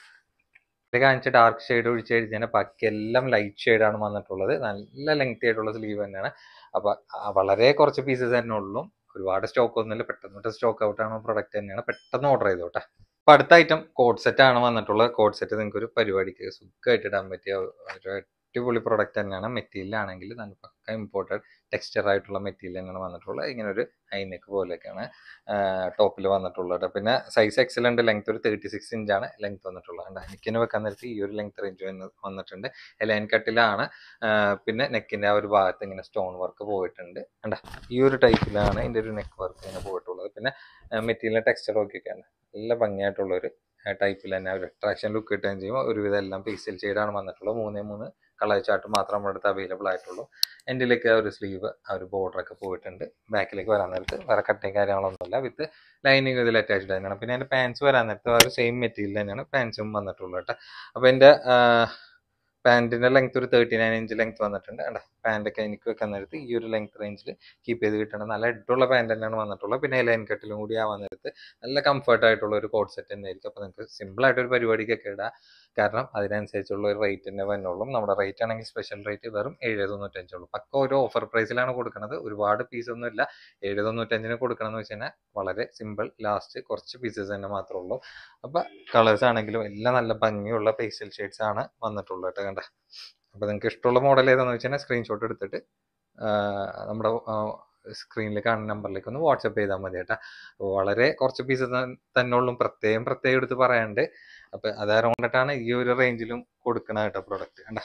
കാണിച്ച ഡാർക്ക് ഷെയ്ഡ് ഒഴിച്ച് കഴിഞ്ഞാൽ ബാക്കി എല്ലാം ലൈറ്റ് ഷെയ്ഡാണ് വന്നിട്ടുള്ളത്. നല്ല ലെങ്തി ആയിട്ടുള്ള സ്ലീവ് തന്നെയാണ്. അപ്പൊ വളരെ കുറച്ച് പീസസ് തന്നെ ഉള്ളൂ, ഒരുപാട് സ്റ്റോക്ക് ഒന്നുമില്ല. പെട്ടെന്ന് സ്റ്റോക്ക് ഔട്ട് ആണ് പ്രൊഡക്റ്റ് തന്നെയാണ്. പെട്ടെന്ന് ഓർഡർ ചെയ്തോട്ടെ. അപ്പൊ അടുത്ത ഐറ്റം കോഡ് സെറ്റ് ആണ് വന്നിട്ടുള്ളത്. കോഡ് സെറ്റ് നിങ്ങൾക്ക് ഒരു പരിപാടിക്ക് സുഖമായിട്ട് ഇടാൻ പറ്റിയ ഒരു അടിപൊളി പ്രൊഡക്റ്റ് തന്നെയാണ്. മെറ്റീരിയൽ ആണെങ്കിൽ നല്ല പക്ക ഇമ്പോർട്ടഡ് ടെക്സ്ചർ ആയിട്ടുള്ള മെറ്റീരിയൽ തന്നെയാണ് വന്നിട്ടുള്ളത്. ഇങ്ങനെ ഒരു ഹൈനെക്ക് പോലെയൊക്കെയാണ് ടോപ്പിൽ വന്നിട്ടുള്ളത്. പിന്നെ സൈസ് എക്സലന്റ്, ലെങ്ത് ഒരു തേർട്ടി സിക്സ് ഇഞ്ചാണ് ലെങ്ത് വന്നിട്ടുള്ളത്. നെക്കിന് വെക്കാൻ നേരത്ത് ഈ ഒരു ലെങ്ത് റേഞ്ച് വന്നിട്ടുണ്ട്. എലൈൻ കട്ടിലാണ്. പിന്നെ നെക്കിന്റെ ആ ഒരു ഭാഗത്ത് ഇങ്ങനെ സ്റ്റോൺ വർക്ക് പോയിട്ടുണ്ട്. കണ്ട ഈ ഒരു ടൈപ്പിലാണ് ഇതിന്റെ ഒരു നെക്ക് വർക്ക് ഇങ്ങനെ പോയിട്ടുള്ളത്. പിന്നെ മെറ്റീരിയൽ ടെക്സ്ചർ നോക്കിയൊക്കെയാണ് നല്ല ഭംഗിയായിട്ടുള്ള ഒരു ടൈപ്പിൽ തന്നെ ഒരു അട്രാക്ഷൻ ലുക്ക് കിട്ടുകയും ചെയ്യുമ്പോൾ ഒരുവിധം എല്ലാം പേസ്റ്റൽ ഷെയ്ഡാണ് വന്നിട്ടുള്ളത്. മൂന്നേ മൂന്ന് കളർ ചാർട്ട് മാത്രം നമ്മുടെ അടുത്ത് അവൈലബിൾ ആയിട്ടുള്ളൂ. എൻഡിലേക്ക് ആ ഒരു സ്ലീവ് ആ ഒരു ബോർഡറൊക്കെ പോയിട്ടുണ്ട്. ബാക്കിലേക്ക് വരാൻ നേരത്ത് വേറെ കട്ടിങ് കാര്യങ്ങളൊന്നുമില്ല. വിത്ത് ലൈനിങ് ഇതിൽ അറ്റാച്ച്ഡ് തന്നെയാണ്. പിന്നെ എൻ്റെ പാൻസ് വരാൻ നേരത്ത് ആ ഒരു സെയിം മെറ്റീരിയൽ തന്നെയാണ് പാൻസും വന്നിട്ടുള്ളത് കേട്ടോ. അപ്പോൾ എൻ്റെ പാൻറ്റിൻ്റെ ലെങ്ത് ഒരു തേർട്ടി നയൻ ഇഞ്ച് ലെങ്ത് വന്നിട്ടുണ്ട്. അല്ല പാൻറ്റൊക്കെ എനിക്ക് വെക്കാൻ നേരത്ത് ഈ ഒരു ലെങ്ത് റേഞ്ചിൽ കീപ്പ് ചെയ്ത് കിട്ടണം. നല്ല ഇട്ടുള്ള പാൻറ് തന്നെയാണ് വന്നിട്ടുള്ളത്. പിന്നെ ലൈൻ കട്ടിലും കൂടി ആവാൻ നേരത്ത് നല്ല കംഫർട്ട് ആയിട്ടുള്ള ഒരു കോഡ് സെറ്റ് തന്നെ ആയിരിക്കും. അപ്പോൾ നിങ്ങൾക്ക് സിമ്പിൾ ആയിട്ട് ഒരു പരിപാടിക്കൊക്കെ ഇടാം. കാരണം അതിനനുസരിച്ചുള്ള ഒരു റേറ്റ് തന്നെ വന്നുള്ളൂ. നമ്മുടെ റേറ്റ് ആണെങ്കിൽ സ്പെഷ്യൽ റേറ്റ് വെറും ഏഴ് തൊണ്ണൂറ്റഞ്ചുള്ളൂ. പക്ക ഒരു ഓഫർ പ്രൈസിലാണ് കൊടുക്കുന്നത്. ഒരുപാട് പീസ് ഒന്നും ഇല്ല. ഏഴ് തൊണ്ണൂറ്റഞ്ചിന് കൊടുക്കണം എന്ന് വെച്ച് കഴിഞ്ഞാൽ വളരെ സിമ്പിൾ, ലാസ്റ്റ് കുറച്ച് പീസസ് തന്നെ മാത്രമേ ഉള്ളൂ. അപ്പോൾ കളേഴ്സ് ആണെങ്കിലും എല്ലാം നല്ല ഭംഗിയുള്ള പേസ്റ്റൽ ഷെയ്ഡ്സ് ആണ് വന്നിട്ടുള്ളത് കേട്ടോ. കണ്ട അപ്പോൾ നിങ്ങൾക്ക് ഇഷ്ടമുള്ള മോഡൽ ഏതാണെന്ന് വെച്ച് കഴിഞ്ഞാൽ സ്ക്രീൻഷോട്ട് എടുത്തിട്ട് നമ്മുടെ സ്ക്രീനിൽ കാണുന്ന നമ്പറിലേക്ക് ഒന്ന് വാട്സപ്പ് ചെയ്താൽ മതി കേട്ടോ. വളരെ കുറച്ച് പീസസ് തന്നെ ഉള്ളൂ, പ്രത്യേകം പ്രത്യേകം എടുത്ത് പറയാണ്ട്. അപ്പം അതുകൊണ്ടിട്ടാണ് ഈ ഒരു റേഞ്ചിലും കൊടുക്കണം കേട്ടോ പ്രൊഡക്റ്റ്. കണ്ട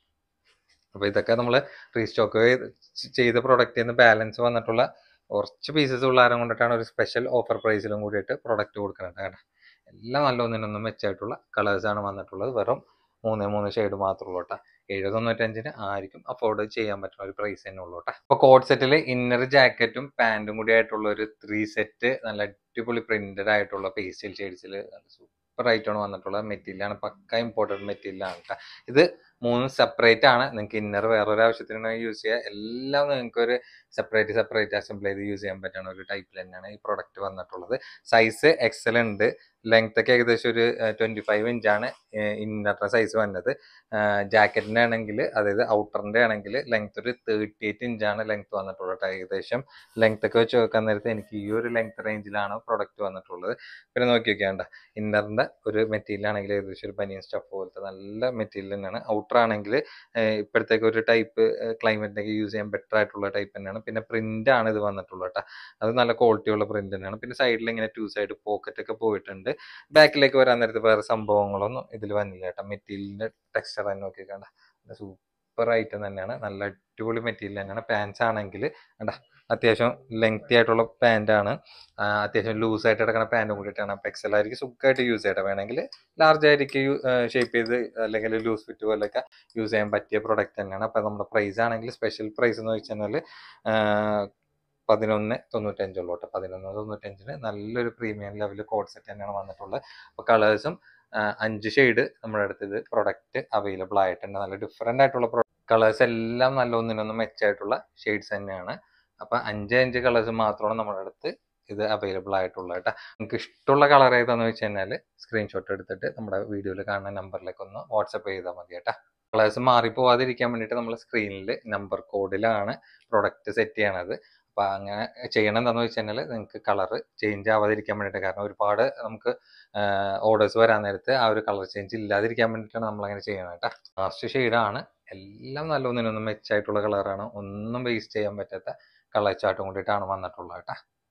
അപ്പോൾ ഇതൊക്കെ നമ്മൾ റീസ്റ്റോക്ക് ചെയ്ത പ്രൊഡക്റ്റിൽ നിന്ന് ബാലൻസ് വന്നിട്ടുള്ള കുറച്ച് പീസസ് ഉള്ള ആരം കൊണ്ടിട്ടാണ് ഒരു സ്പെഷ്യൽ ഓഫർ പ്രൈസിലും കൂടിയിട്ട് പ്രൊഡക്റ്റ് കൊടുക്കണം കേട്ടോ. എല്ലാം നല്ല ഒന്നിനൊന്നും മെച്ചമായിട്ടുള്ള കളേഴ്സാണ് വന്നിട്ടുള്ളത്. വെറും മൂന്നേ മൂന്ന് ഷെയ്ഡ് മാത്രമേ ഉള്ളൂ കേട്ടോ. ഏഴ് തൊണ്ണൂറ്റഞ്ചിന് ആയിരിക്കും അഫോർഡ് ചെയ്യാൻ പറ്റുന്ന ഒരു പ്രൈസ് തന്നെ ഉള്ളൂ കേട്ടോ. അപ്പോൾ കോഡ് സെറ്റിൽ ഇന്നർ ജാക്കറ്റും പാൻറ്റും കൂടി ആയിട്ടുള്ള ഒരു ത്രീ സെറ്റ് നല്ല അടിപൊളി പ്രിന്റഡ് ആയിട്ടുള്ള പേസ്റ്റൽ ഷെയ്ഡ്സിൽ നല്ല സൂപ്പർ ആയിട്ടാണ് വന്നിട്ടുള്ളത്. മെറ്റീരിയലാണ് പക്ക ഇമ്പോർട്ടൻറ്റ് മെറ്റീരിയലാണ് കേട്ടോ. ഇത് മൂന്ന് സെപ്പറേറ്റ് ആണ്. നിങ്ങൾക്ക് ഇന്നർ വേറൊരു ആവശ്യത്തിന് യൂസ് ചെയ്യുക. എല്ലാം നിങ്ങൾക്ക് ഒരു സെപ്പറേറ്റ് സെപ്പറേറ്റ് അസംബിൾ ചെയ്ത് യൂസ് ചെയ്യാൻ പറ്റുന്ന ഒരു ടൈപ്പിൽ തന്നെയാണ് ഈ പ്രൊഡക്റ്റ് വന്നിട്ടുള്ളത്. സൈസ് എക്സൽ ഉണ്ട്. ലെങ്ത് ഒക്കെ ഏകദേശം ഒരു ട്വന്റി ഫൈവ് ഇഞ്ചാണ് ഇന്നറിന്റെ സൈസ് വന്നത്. ജാക്കറ്റിന്റെ ആണെങ്കിൽ, അതായത് ഔട്ടറിന്റെ ആണെങ്കിൽ ലെങ്ത് ഒരു തേർട്ടി എയ്റ്റ് ഇഞ്ചാണ് ലെങ്ത് വന്നിട്ടുള്ളത്. ഏകദേശം ലെങ്ത് ഒക്കെ വെച്ച് നോക്കാൻ നേരത്തെ എനിക്ക് ഈ ഒരു ലെങ്ത് റേഞ്ചിലാണ് പ്രൊഡക്റ്റ് വന്നിട്ടുള്ളത്. പിന്നെ നോക്കി നോക്കിയാണ്ട ഇന്നറിന്റെ ഒരു മെറ്റീരിയൽ ആണെങ്കിൽ ഏകദേശം ഒരു ബനിയൻ സ്റ്റഫ് പോലത്തെ നല്ല മെറ്റീരിയൽ തന്നെയാണ്. ഔട്ടർ ആണെങ്കിൽ ഇപ്പോഴത്തേക്ക് ഒരു ടൈപ്പ് ക്ലൈമറ്റിനൊക്കെ യൂസ് ചെയ്യാൻ ബെറ്റർ ആയിട്ടുള്ള ടൈപ്പ് തന്നെയാണ്. പിന്നെ പ്രിന്റ് ആണ് ഇത് വന്നിട്ടുള്ളത് കേട്ടോ. അത് നല്ല ക്വാളിറ്റി ഉള്ള പ്രിന്റ് തന്നെയാണ്. പിന്നെ സൈഡിൽ ഇങ്ങനെ ടു സൈഡ് പോക്കറ്റ് ഒക്കെ പോയിട്ടുണ്ട്. ബാക്കിലേക്ക് വരാൻ നേരത്ത് വേറെ സംഭവങ്ങളൊന്നും ഇതിൽ വന്നില്ല കേട്ടോ. മെറ്റീരിയലിന്റെ ടെക്സ്ചർ തന്നെ നോക്കിക്കണ്ട സൂപ്പർ ഐറ്റം തന്നെയാണ്. നല്ല അടിപൊളി മെറ്റീരിയൽ തന്നെയാണ്. പാൻസ് ആണെങ്കിൽ കണ്ടാ അത്യാവശ്യം ലെങ്തി ആയിട്ടുള്ള പാൻറ്റാണ്. അത്യാവശ്യം ലൂസ് ആയിട്ട് കിടക്കുന്ന പാൻറ്റും കൂടിയിട്ടാണ്. അപ്പോൾ എക്സൽ ആയിരിക്കും സുഖമായിട്ട് യൂസ് ചെയ്യട്ടെ. വേണമെങ്കിൽ ലാർജ് ആയിരിക്കും ഷേപ്പ് ചെയ്ത് അല്ലെങ്കിൽ ലൂസ് ഫിറ്റ് പോലെയൊക്കെ യൂസ് ചെയ്യാൻ പറ്റിയ പ്രൊഡക്റ്റ് തന്നെയാണ്. അപ്പോൾ നമ്മുടെ പ്രൈസ് ആണെങ്കിൽ സ്പെഷ്യൽ പ്രൈസ് എന്ന് വെച്ച് കഴിഞ്ഞാൽ പതിനൊന്ന് തൊണ്ണൂറ്റഞ്ചുള്ളൂ കേട്ടോ. പതിനൊന്ന് തൊണ്ണൂറ്റഞ്ചിന് നല്ലൊരു പ്രീമിയം ലെവൽ കോഡ് സെറ്റ് തന്നെയാണ് വന്നിട്ടുള്ളത്. അപ്പോൾ കളേഴ്സും അഞ്ച് ഷെയ്ഡ് നമ്മുടെ അടുത്ത് ഇത് പ്രൊഡക്റ്റ് അവൈലബിൾ ആയിട്ടുണ്ട്. നല്ല ഡിഫറെൻ്റ് ആയിട്ടുള്ള കളേഴ്സ് എല്ലാം നല്ല ഒന്നിനൊന്നും മെച്ചമായിട്ടുള്ള ഷെയ്ഡ്സ് തന്നെയാണ്. അപ്പം അഞ്ച് അഞ്ച് കളേഴ്സ് മാത്രമാണ് നമ്മുടെ അടുത്ത് ഇത് അവൈലബിൾ ആയിട്ടുള്ളത് കേട്ടോ. നിങ്ങൾക്ക് ഇഷ്ടമുള്ള കളർ ഏതാണെന്ന് വെച്ച് കഴിഞ്ഞാൽ സ്ക്രീൻഷോട്ട് എടുത്തിട്ട് നമ്മുടെ വീഡിയോയിൽ കാണുന്ന നമ്പറിലേക്ക് ഒന്ന് വാട്സപ്പ് ചെയ്താൽ മതി കേട്ടോ. കളേഴ്സ് മാറിപ്പോവാതിരിക്കാൻ വേണ്ടിയിട്ട് നമ്മൾ സ്ക്രീനിൽ നമ്പർ കോഡിലാണ് പ്രൊഡക്റ്റ് സെറ്റ് ചെയ്യണത്. അപ്പോൾ അങ്ങനെ ചെയ്യണം എന്താണെന്ന് വെച്ച് കഴിഞ്ഞാൽ നിങ്ങൾക്ക് കളർ ചേഞ്ച് ആവാതിരിക്കാൻ വേണ്ടിയിട്ട്. കാരണം ഒരുപാട് നമുക്ക് ഓർഡേഴ്സ് വരാൻ നേരത്ത് ആ ഒരു കളർ ചേഞ്ച് ഇല്ലാതിരിക്കാൻ വേണ്ടിയിട്ടാണ് നമ്മളങ്ങനെ ചെയ്യണം കേട്ടോ. ലാസ്റ്റ് ഷെയ്ഡാണ്. എല്ലാം നല്ല ഒന്നിനൊന്നും മെച്ചമായിട്ടുള്ള കളറാണ്. ഒന്നും വേസ്റ്റ് ചെയ്യാൻ പറ്റാത്ത കളർ ചാർട്ടും കൂടിയിട്ടാണ് വന്നിട്ടുള്ളത് കേട്ടോ.